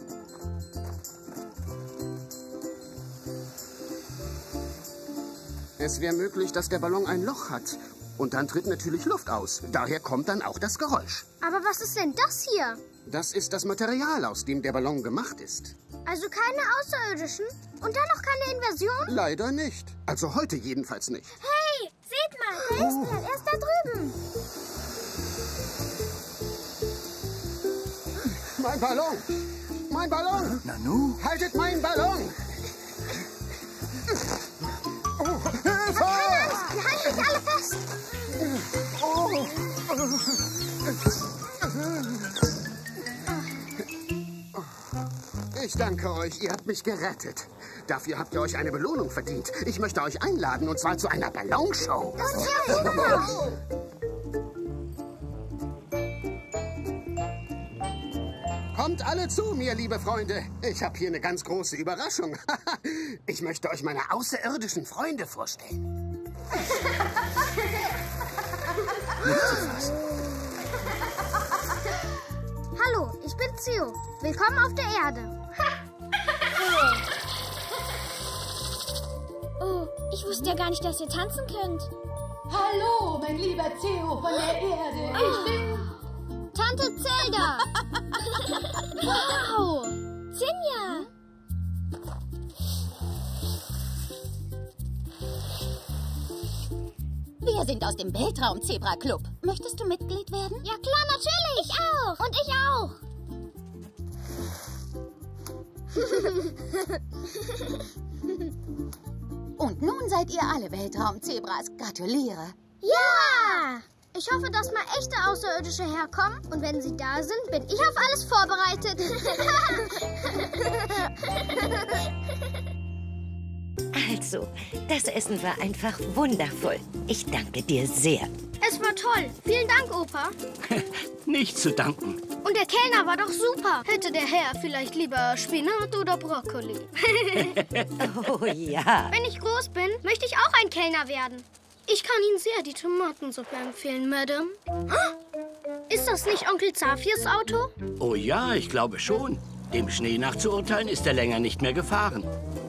Es wäre möglich, dass der Ballon ein Loch hat. Und dann tritt natürlich Luft aus. Daher kommt dann auch das Geräusch. Aber was ist denn das hier? Das ist das Material, aus dem der Ballon gemacht ist. Also keine Außerirdischen? Und dann noch keine Invasion? Leider nicht. Also heute jedenfalls nicht. Hey, seht mal, da ist er. Er ist da drüben. Mein Ballon! Mein Ballon! Nanu? Haltet meinen Ballon! Oh, Hilfe! Wir halten dich alle fest! Ich danke euch, ihr habt mich gerettet. Dafür habt ihr euch eine Belohnung verdient. Ich möchte euch einladen, und zwar zu einer Ballonshow. Das ist ja super! Kommt alle zu mir, liebe Freunde. Ich habe hier eine ganz große Überraschung. Ich möchte euch meine außerirdischen Freunde vorstellen. Hallo, ich bin Theo. Willkommen auf der Erde. Oh, ich wusste ja gar nicht, dass ihr tanzen könnt. Hallo, mein lieber Theo von der Erde. Ich bin... Tante Zelda. Wow, Zinja. Wir sind aus dem Weltraum-Zebra-Club. Möchtest du Mitglied werden? Ja klar, natürlich. Ich auch. Und ich auch. Und nun seid ihr alle Weltraum-Zebras. Gratuliere. Ja! Ich hoffe, dass mal echte Außerirdische herkommen. Und wenn sie da sind, bin ich auf alles vorbereitet. Also, das Essen war einfach wundervoll. Ich danke dir sehr. Es war toll. toll. Vielen Dank, Opa. Nicht zu danken. Und der Kellner war doch super. Hätte der Herr vielleicht lieber Spinat oder Brokkoli? Oh ja. Wenn ich groß bin, möchte ich auch ein Kellner werden. Ich kann Ihnen sehr die Tomatensuppe empfehlen, Madame. Ist das nicht Onkel Zafirs Auto? Oh ja, ich glaube schon. Dem Schnee nach zu urteilen, ist er länger nicht mehr gefahren.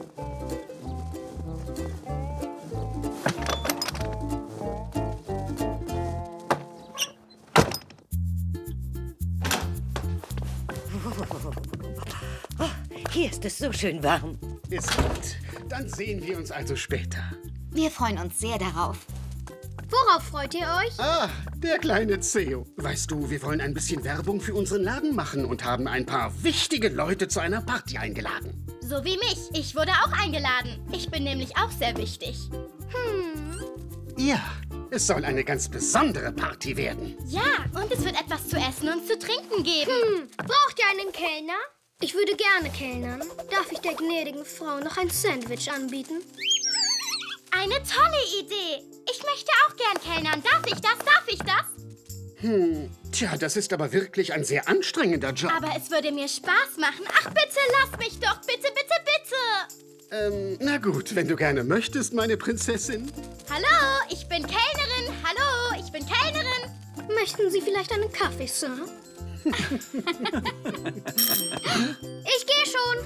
Oh, hier ist es so schön warm. Ist gut. Dann sehen wir uns also später. Wir freuen uns sehr darauf. Worauf freut ihr euch? Ah, der kleine Theo. Weißt du, wir wollen ein bisschen Werbung für unseren Laden machen und haben ein paar wichtige Leute zu einer Party eingeladen. So wie mich. Ich wurde auch eingeladen. Ich bin nämlich auch sehr wichtig. Ja, es soll eine ganz besondere Party werden. Ja, und es wird etwas zu essen und zu trinken geben. Braucht ihr einen Kellner? Ich würde gerne kellnern. Darf ich der gnädigen Frau noch ein Sandwich anbieten? Eine tolle Idee. Ich möchte auch gern kellnern. Darf ich das? Darf ich das? Tja, das ist aber wirklich ein sehr anstrengender Job. Aber es würde mir Spaß machen. Ach, bitte, lass mich doch. Bitte, bitte, bitte. Na gut, wenn du gerne möchtest, meine Prinzessin. Hallo, ich bin Kellnerin. Hallo, ich bin Kellnerin. Möchten Sie vielleicht einen Kaffee, Sir? Ich gehe schon.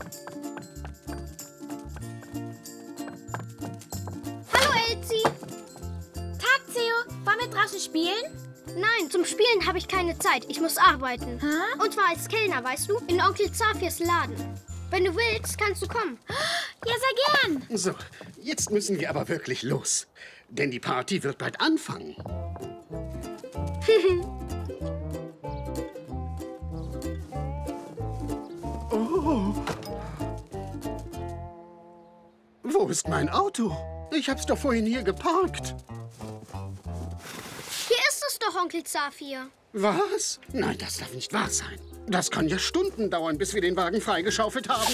Hallo, Elsie. Tag, Theo. Wollen wir draußen spielen? Nein, zum Spielen habe ich keine Zeit. Ich muss arbeiten. Und zwar als Kellner, weißt du, in Onkel Zafirs Laden. Wenn du willst, kannst du kommen. Ja, sehr gern. So, jetzt müssen wir aber wirklich los. Denn die Party wird bald anfangen. Oh. Wo ist mein Auto? Ich hab's doch vorhin hier geparkt. Hier ist es doch, Onkel Zafir. Was? Nein, das darf nicht wahr sein. Das kann ja Stunden dauern, bis wir den Wagen freigeschaufelt haben.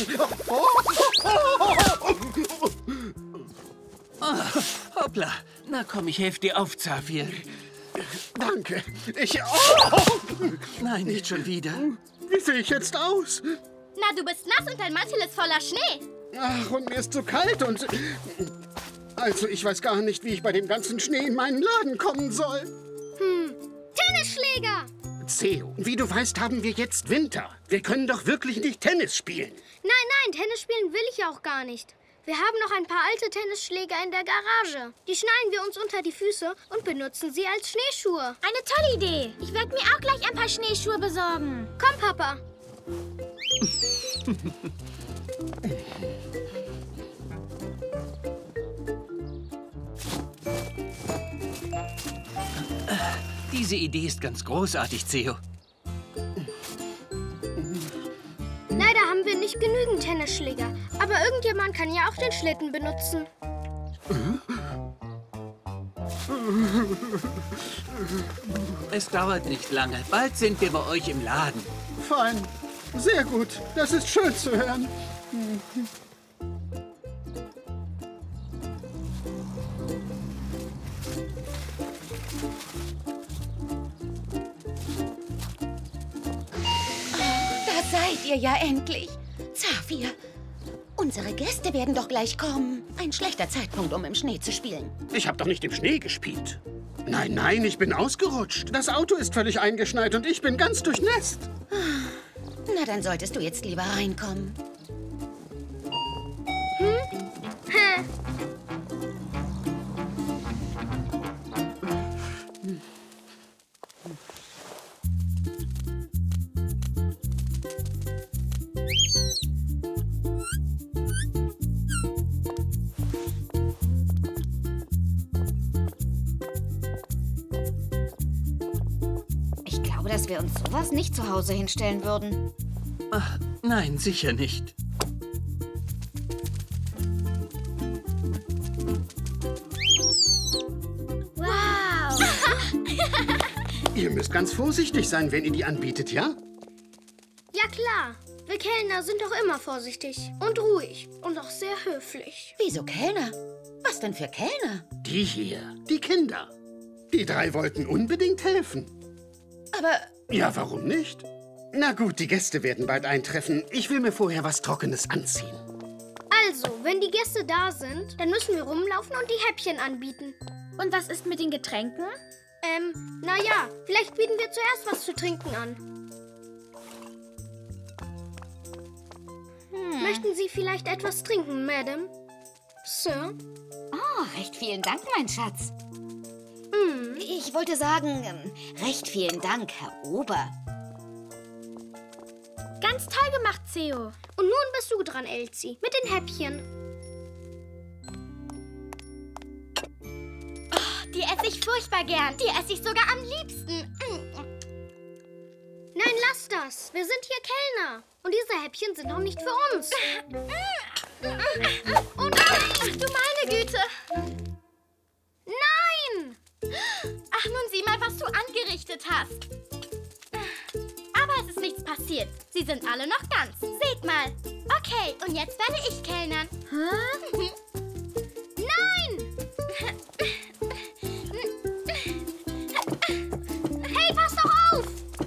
Oh, hoppla. Na komm, ich helfe dir auf, Zafir. Danke. Nein, nicht schon wieder. Wie sehe ich jetzt aus? Na, du bist nass und dein Mantel ist voller Schnee. Ach, und mir ist so kalt und... Also, ich weiß gar nicht, wie ich bei dem ganzen Schnee in meinen Laden kommen soll. Tennisschläger! Theo, wie du weißt, haben wir jetzt Winter. Wir können doch wirklich nicht Tennis spielen. Nein, Tennis spielen will ich auch gar nicht. Wir haben noch ein paar alte Tennisschläger in der Garage. Die schneiden wir uns unter die Füße und benutzen sie als Schneeschuhe. Eine tolle Idee. Ich werde mir auch gleich ein paar Schneeschuhe besorgen. Komm, Papa. Diese Idee ist ganz großartig, Theo. Leider haben wir nicht genügend Tennisschläger. Aber irgendjemand kann ja auch den Schlitten benutzen. Es dauert nicht lange. Bald sind wir bei euch im Laden. Fein. Sehr gut. Das ist schön zu hören. Da seid ihr ja endlich. Zafir, unsere Gäste werden doch gleich kommen. Ein schlechter Zeitpunkt, um im Schnee zu spielen. Ich habe doch nicht im Schnee gespielt. Nein, ich bin ausgerutscht. Das Auto ist völlig eingeschneit und ich bin ganz durchnässt. Na, dann solltest du jetzt lieber reinkommen. Ich glaube, dass wir uns sowas nicht zu Hause hinstellen würden. Ach, nein, sicher nicht. Wow! Ihr müsst ganz vorsichtig sein, wenn ihr die anbietet, ja? Ja, klar. Wir Kellner sind doch immer vorsichtig und ruhig und auch sehr höflich. Wieso Kellner? Was denn für Kellner? Die hier, die Kinder. Die 3 wollten unbedingt helfen. Aber... Ja, warum nicht? Na gut, die Gäste werden bald eintreffen. Ich will mir vorher was Trockenes anziehen. Also, wenn die Gäste da sind, dann müssen wir rumlaufen und die Häppchen anbieten. Und was ist mit den Getränken? Naja, vielleicht bieten wir zuerst was zu trinken an. Möchten Sie vielleicht etwas trinken, Madame? Sir? Oh, recht vielen Dank, mein Schatz. Ich wollte sagen, recht vielen Dank, Herr Ober. Ganz toll gemacht, Theo. Und nun bist du dran, Elsie, mit den Häppchen. Oh, die esse ich furchtbar gern. Die esse ich sogar am liebsten. Nein, lass das. Wir sind hier Kellner. Und diese Häppchen sind auch nicht für uns. Oh nein! Ach du meine Güte! Nein! Ach, nun sieh mal, was du angerichtet hast. Aber es ist nichts passiert. Sie sind alle noch ganz. Seht mal. Okay, und jetzt werde ich kellnern. Hä? Nein! Hey, pass doch auf!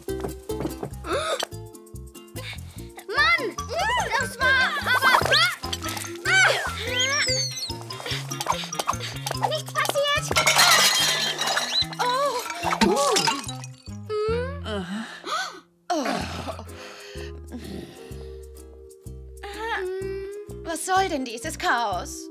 Mann! Das war aber... Nichts passiert! Was soll denn dieses Chaos?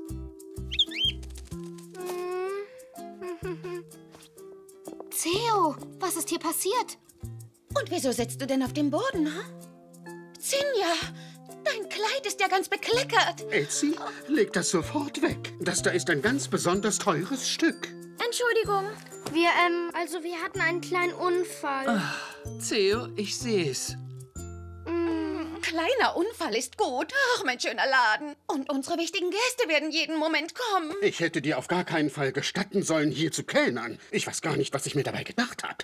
Theo, was ist hier passiert? Und wieso sitzt du denn auf dem Boden, ha? Zinja, dein Kleid ist ja ganz bekleckert. Elsie, leg das sofort weg. Das da ist ein ganz besonders teures Stück. Entschuldigung. Wir hatten einen kleinen Unfall. Ach, Theo, ich seh's. Kleiner Unfall ist gut. Ach, mein schöner Laden. Und unsere wichtigen Gäste werden jeden Moment kommen. Ich hätte dir auf gar keinen Fall gestatten sollen, hier zu kellnern. Ich weiß gar nicht, was ich mir dabei gedacht habe.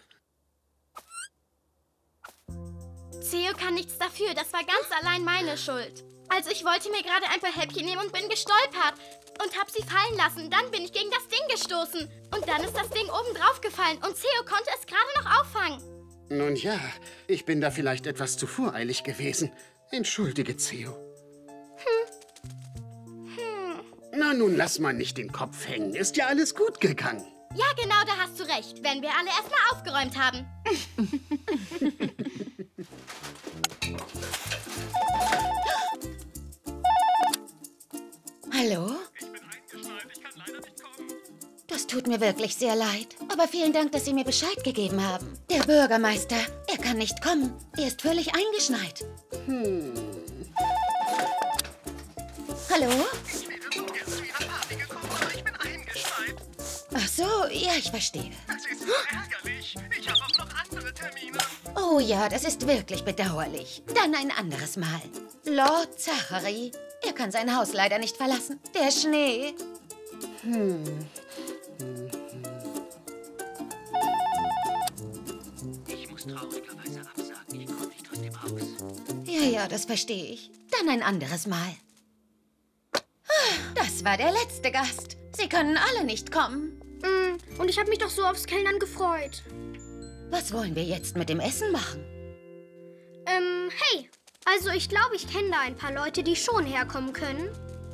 Theo kann nichts dafür. Das war ganz allein meine Schuld. Also ich wollte mir gerade ein paar Häppchen nehmen und bin gestolpert. Und hab sie fallen lassen. Dann bin ich gegen das Ding gestoßen. Und dann ist das Ding oben drauf gefallen. Und Theo konnte es gerade noch auffangen. Nun ja, ich bin da vielleicht etwas zu voreilig gewesen. Entschuldige, Theo. Na, nun lass mal nicht den Kopf hängen. Ist ja alles gut gegangen. Ja, genau, da hast du recht. Wenn wir alle erstmal aufgeräumt haben. Hallo? Ich bin eingeschneit, ich kann leider nicht kommen. Das tut mir wirklich sehr leid. Aber vielen Dank, dass Sie mir Bescheid gegeben haben. Der Bürgermeister, er kann nicht kommen. Er ist völlig eingeschneit. Hallo? Ich wäre so gern zu Ihrer Party gekommen, aber ich bin eingeschneit. Ach so, ja, ich verstehe. Das ist so ärgerlich. Ich habe auch noch andere Termine. Oh ja, das ist wirklich bedauerlich. Dann ein anderes Mal. Lord Zachary, er kann sein Haus leider nicht verlassen. Der Schnee. Ich muss traurigerweise absagen. Ich komme nicht aus dem Haus. Ja, das verstehe ich. Dann ein anderes Mal. Das war der letzte Gast. Sie können alle nicht kommen. Und ich habe mich doch so aufs Kellnern gefreut. Was wollen wir jetzt mit dem Essen machen? Hey. Also ich glaube, ich kenne da ein paar Leute, die schon herkommen können.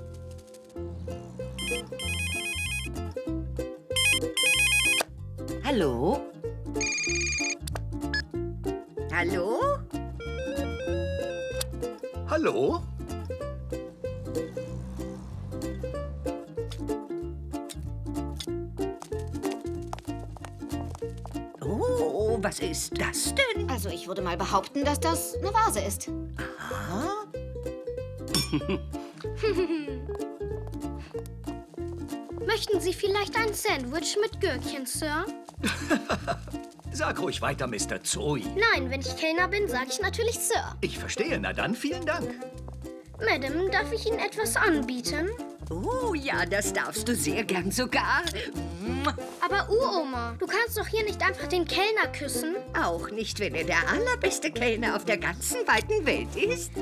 Hallo? Hallo? Hallo? Oh, was ist das denn? Also ich würde mal behaupten, dass das eine Vase ist. Aha. Möchten Sie vielleicht ein Sandwich mit Gürkchen, Sir? Sag ruhig weiter, Mr. Zoe. Nein, wenn ich Kellner bin, sage ich natürlich Sir. Ich verstehe. Na dann, vielen Dank. Madame, darf ich Ihnen etwas anbieten? Oh ja, das darfst du sehr gern sogar. Aber Uroma, du kannst doch hier nicht einfach den Kellner küssen. Auch nicht, wenn er der allerbeste Kellner auf der ganzen weiten Welt ist.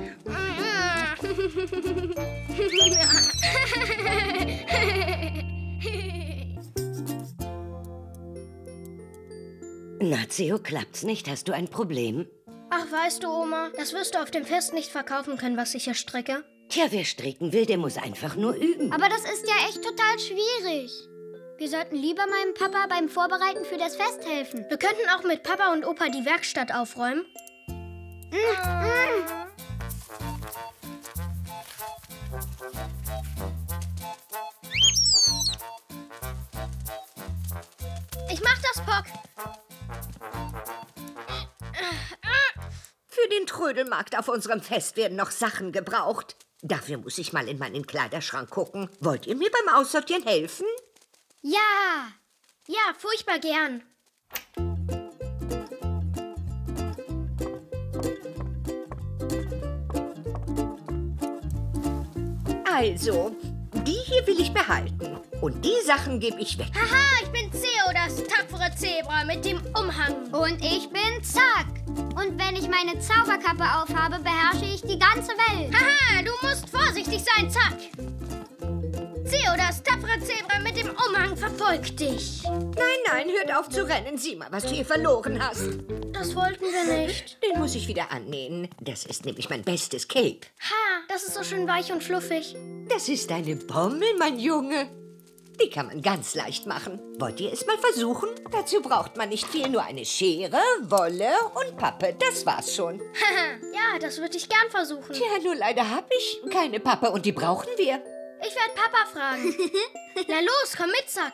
Na, Theo, klappt's nicht? Hast du ein Problem? Ach, weißt du, Oma, das wirst du auf dem Fest nicht verkaufen können, was ich hier stricke. Tja, wer stricken will, der muss einfach nur üben. Aber das ist ja echt total schwierig. Wir sollten lieber meinem Papa beim Vorbereiten für das Fest helfen. Wir könnten auch mit Papa und Opa die Werkstatt aufräumen. Ich mach das, Pock. Für den Trödelmarkt auf unserem Fest werden noch Sachen gebraucht. Dafür muss ich mal in meinen Kleiderschrank gucken. Wollt ihr mir beim Aussortieren helfen? Ja. Ja, furchtbar gern. Also, die hier will ich behalten. Und die Sachen gebe ich weg. Haha, ich bin Theo, das tapfere Zebra mit dem Umhang. Und ich bin Zack. Und wenn ich meine Zauberkappe aufhabe, beherrsche ich die ganze Welt. Haha, du musst vorsichtig sein, Zack. Theo, das tapfere Zebra mit dem Umhang verfolgt dich. Nein, hört auf zu rennen. Sieh mal, was du hier verloren hast. Das wollten wir nicht. Den muss ich wieder annähen. Das ist nämlich mein bestes Cape. Ha, das ist so schön weich und fluffig. Das ist eine Bommel, mein Junge. Die kann man ganz leicht machen. Wollt ihr es mal versuchen? Dazu braucht man nicht viel, nur eine Schere, Wolle und Pappe. Das war's schon. Haha, ja, das würde ich gern versuchen. Tja, nur leider habe ich keine Pappe und die brauchen wir. Ich werde Papa fragen. Na los, komm mit, Zack.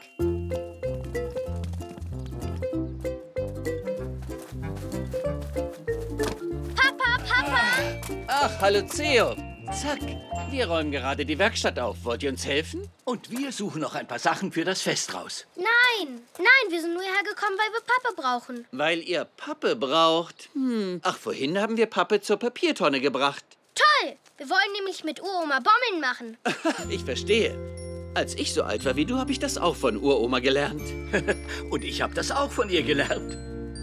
Papa! Ach, hallo Theo. Zack, wir räumen gerade die Werkstatt auf. Wollt ihr uns helfen? Und wir suchen noch ein paar Sachen für das Fest raus. Nein, wir sind nur hergekommen, weil wir Pappe brauchen. Weil ihr Pappe braucht? Ach, vorhin haben wir Pappe zur Papiertonne gebracht. Toll! Wir wollen nämlich mit Uroma Bommeln machen. Ich verstehe. Als ich so alt war wie du, habe ich das auch von Uroma gelernt. Und ich habe das auch von ihr gelernt.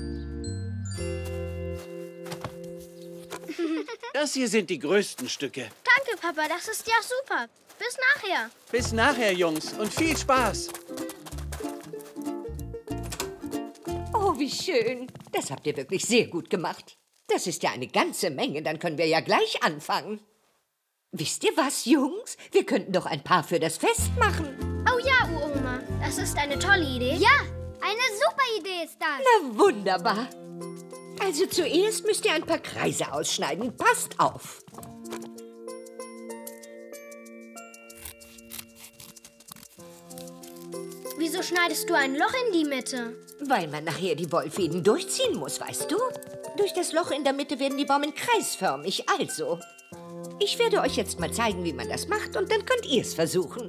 Das hier sind die größten Stücke. Danke, Papa, das ist ja super. Bis nachher. Bis nachher, Jungs, und viel Spaß. Oh, wie schön. Das habt ihr wirklich sehr gut gemacht. Das ist ja eine ganze Menge, dann können wir ja gleich anfangen. Wisst ihr was, Jungs? Wir könnten doch ein paar für das Fest machen. Oh ja, Uroma, das ist eine tolle Idee. Ja, eine super Idee ist das. Na, wunderbar. Also zuerst müsst ihr ein paar Kreise ausschneiden. Passt auf. Wieso schneidest du ein Loch in die Mitte? Weil man nachher die Wollfäden durchziehen muss, weißt du? Durch das Loch in der Mitte werden die Bommeln kreisförmig. Also, ich werde euch jetzt mal zeigen, wie man das macht, und dann könnt ihr es versuchen.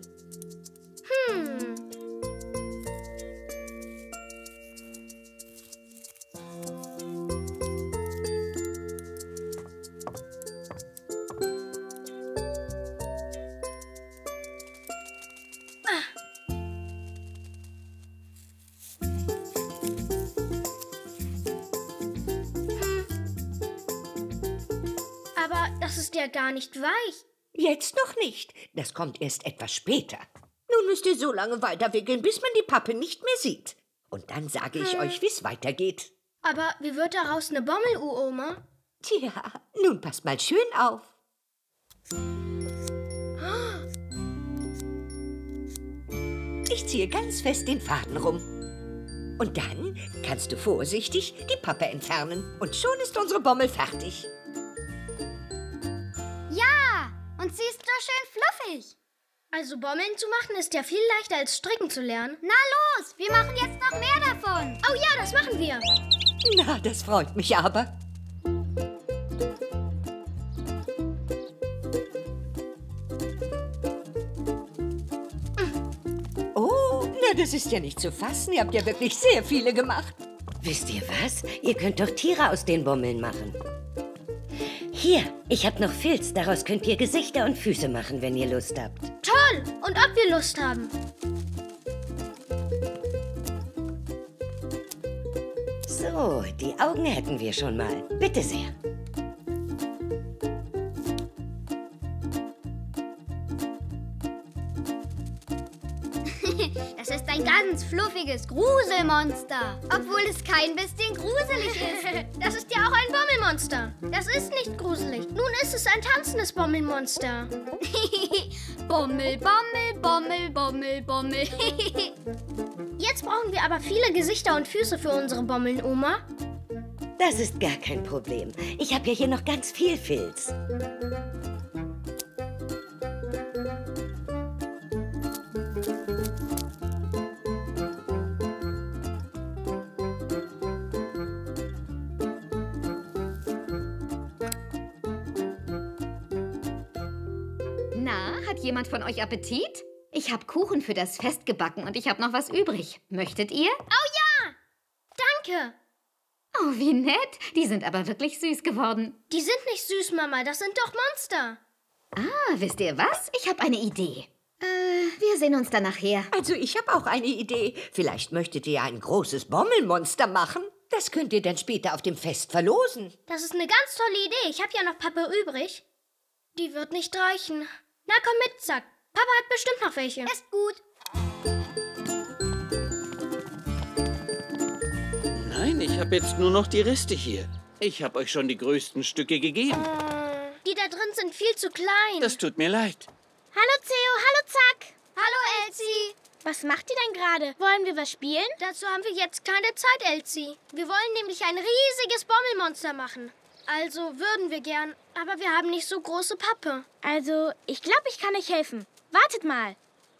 Aber das ist ja gar nicht weich. Jetzt noch nicht. Das kommt erst etwas später. Nun müsst ihr so lange weiterwickeln, bis man die Pappe nicht mehr sieht. Und dann sage ich euch, wie es weitergeht. Aber wie wird daraus eine Bommel, Uroma? Tja, nun passt mal schön auf. Ich ziehe ganz fest den Faden rum. Und dann kannst du vorsichtig die Pappe entfernen. Und schon ist unsere Bommel fertig. Ja, und sie ist so schön fluffig. Also Bommeln zu machen ist ja viel leichter als stricken zu lernen. Na los, wir machen jetzt noch mehr davon. Oh ja, das machen wir. Na, das freut mich aber. Oh, na, das ist ja nicht zu fassen. Ihr habt ja wirklich sehr viele gemacht. Wisst ihr was? Ihr könnt doch Tiere aus den Bommeln machen. Hier, ich habe noch Filz. Daraus könnt ihr Gesichter und Füße machen, wenn ihr Lust habt. Toll! Und ob wir Lust haben. So, die Augen hätten wir schon mal. Bitte sehr. Das ist ein ganz fluffiges Gruselmonster. Obwohl es kein bisschen gruselig ist. Das ist ja auch ein Bommelmonster. Das ist nicht gruselig. Nun ist es ein tanzendes Bommelmonster. Bommel, Bommel, Bommel, Bommel, Bommel. Jetzt brauchen wir aber viele Gesichter und Füße für unsere Bommeln, Oma. Das ist gar kein Problem. Ich habe ja hier noch ganz viel Filz. Na, hat jemand von euch Appetit? Ich habe Kuchen für das Fest gebacken und ich habe noch was übrig. Möchtet ihr? Oh ja! Danke! Oh, wie nett. Die sind aber wirklich süß geworden. Die sind nicht süß, Mama. Das sind doch Monster. Ah, wisst ihr was? Ich habe eine Idee. Wir sehen uns dann nachher. Also ich habe auch eine Idee. Vielleicht möchtet ihr ein großes Bommelmonster machen. Das könnt ihr dann später auf dem Fest verlosen. Das ist eine ganz tolle Idee. Ich habe ja noch Pappe übrig. Die wird nicht reichen. Na, komm mit, Zack. Papa hat bestimmt noch welche. Ist gut. Nein, ich habe jetzt nur noch die Reste hier. Ich habe euch schon die größten Stücke gegeben. Die da drin sind viel zu klein. Das tut mir leid. Hallo Theo, hallo Zack. Hallo Elsie. Was macht ihr denn gerade? Wollen wir was spielen? Dazu haben wir jetzt keine Zeit, Elsie. Wir wollen nämlich ein riesiges Bommelmonster machen. Also würden wir gern, aber wir haben nicht so große Pappe. Also, ich glaube, ich kann euch helfen. Wartet mal.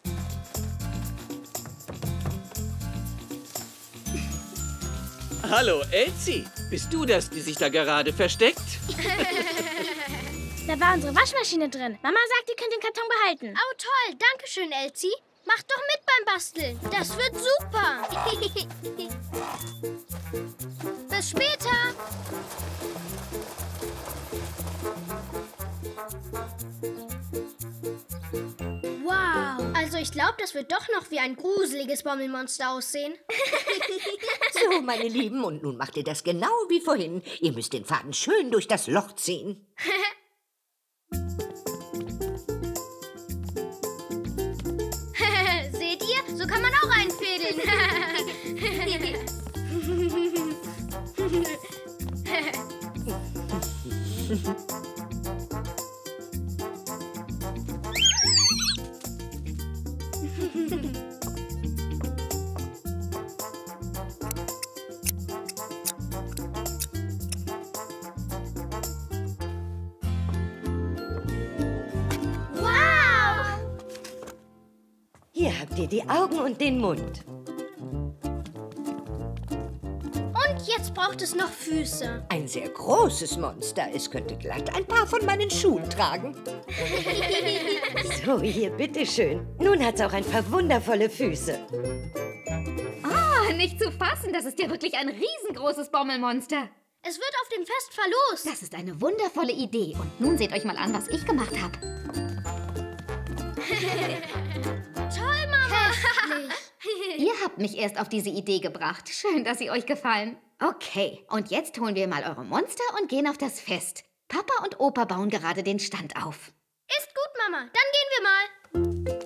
Hallo, Elsie. Bist du das, die sich da gerade versteckt? Da war unsere Waschmaschine drin. Mama sagt, ihr könnt den Karton behalten. Oh, toll. Dankeschön, Elsie. Mach doch mit beim Basteln. Das wird super. Bis später. Wow. Also ich glaube, das wird doch noch wie ein gruseliges Bommelmonster aussehen. So, meine Lieben, und nun macht ihr das genau wie vorhin. Ihr müsst den Faden schön durch das Loch ziehen. Seht ihr? So kann man auch einfädeln. Hier habt ihr die Augen und den Mund. Und jetzt braucht es noch Füße. Ein sehr großes Monster. Es könnte glatt ein paar von meinen Schuhen tragen. So, hier, bitteschön. Nun hat's auch ein paar wundervolle Füße. Ah, nicht zu fassen. Das ist ja wirklich ein riesengroßes Bommelmonster. Es wird auf dem Fest verlost. Das ist eine wundervolle Idee. Und nun seht euch mal an, was ich gemacht habe. Toll, Mama. Ihr habt mich erst auf diese Idee gebracht. Schön, dass sie euch gefallen. Okay, und jetzt holen wir mal eure Monster und gehen auf das Fest. Papa und Opa bauen gerade den Stand auf. Ist gut, Mama. Dann gehen wir mal.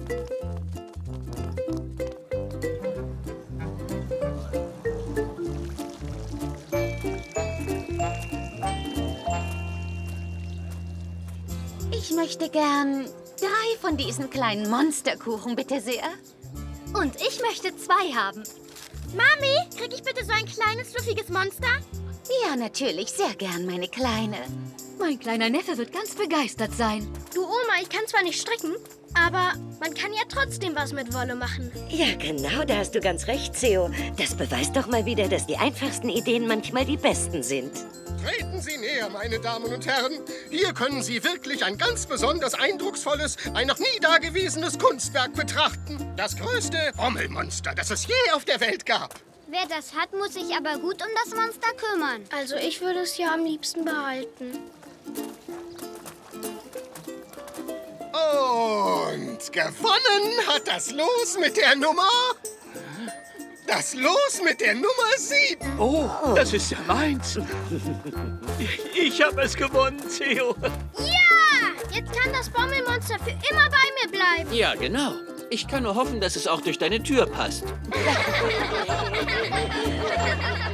Ich möchte gern 3 von diesen kleinen Monsterkuchen, bitte sehr. Und ich möchte 2 haben. Mami, krieg ich bitte so ein kleines, fluffiges Monster? Ja, natürlich, sehr gern, meine Kleine. Mein kleiner Neffe wird ganz begeistert sein. Du, Oma, ich kann zwar nicht stricken, aber man kann ja trotzdem was mit Wolle machen. Ja, genau, da hast du ganz recht, Theo. Das beweist doch mal wieder, dass die einfachsten Ideen manchmal die besten sind. Treten Sie näher, meine Damen und Herren. Hier können Sie wirklich ein ganz besonders eindrucksvolles, ein noch nie dagewesenes Kunstwerk betrachten. Das größte Bommelmonster, das es je auf der Welt gab. Wer das hat, muss sich aber gut um das Monster kümmern. Also ich würde es ja am liebsten behalten. Und gewonnen hat das Los mit der Nummer... Das Los mit der Nummer 7. Oh, das ist ja meins. Ich habe es gewonnen, Theo. Ja! Jetzt kann das Bommelmonster für immer bei mir bleiben. Ja, genau. Ich kann nur hoffen, dass es auch durch deine Tür passt.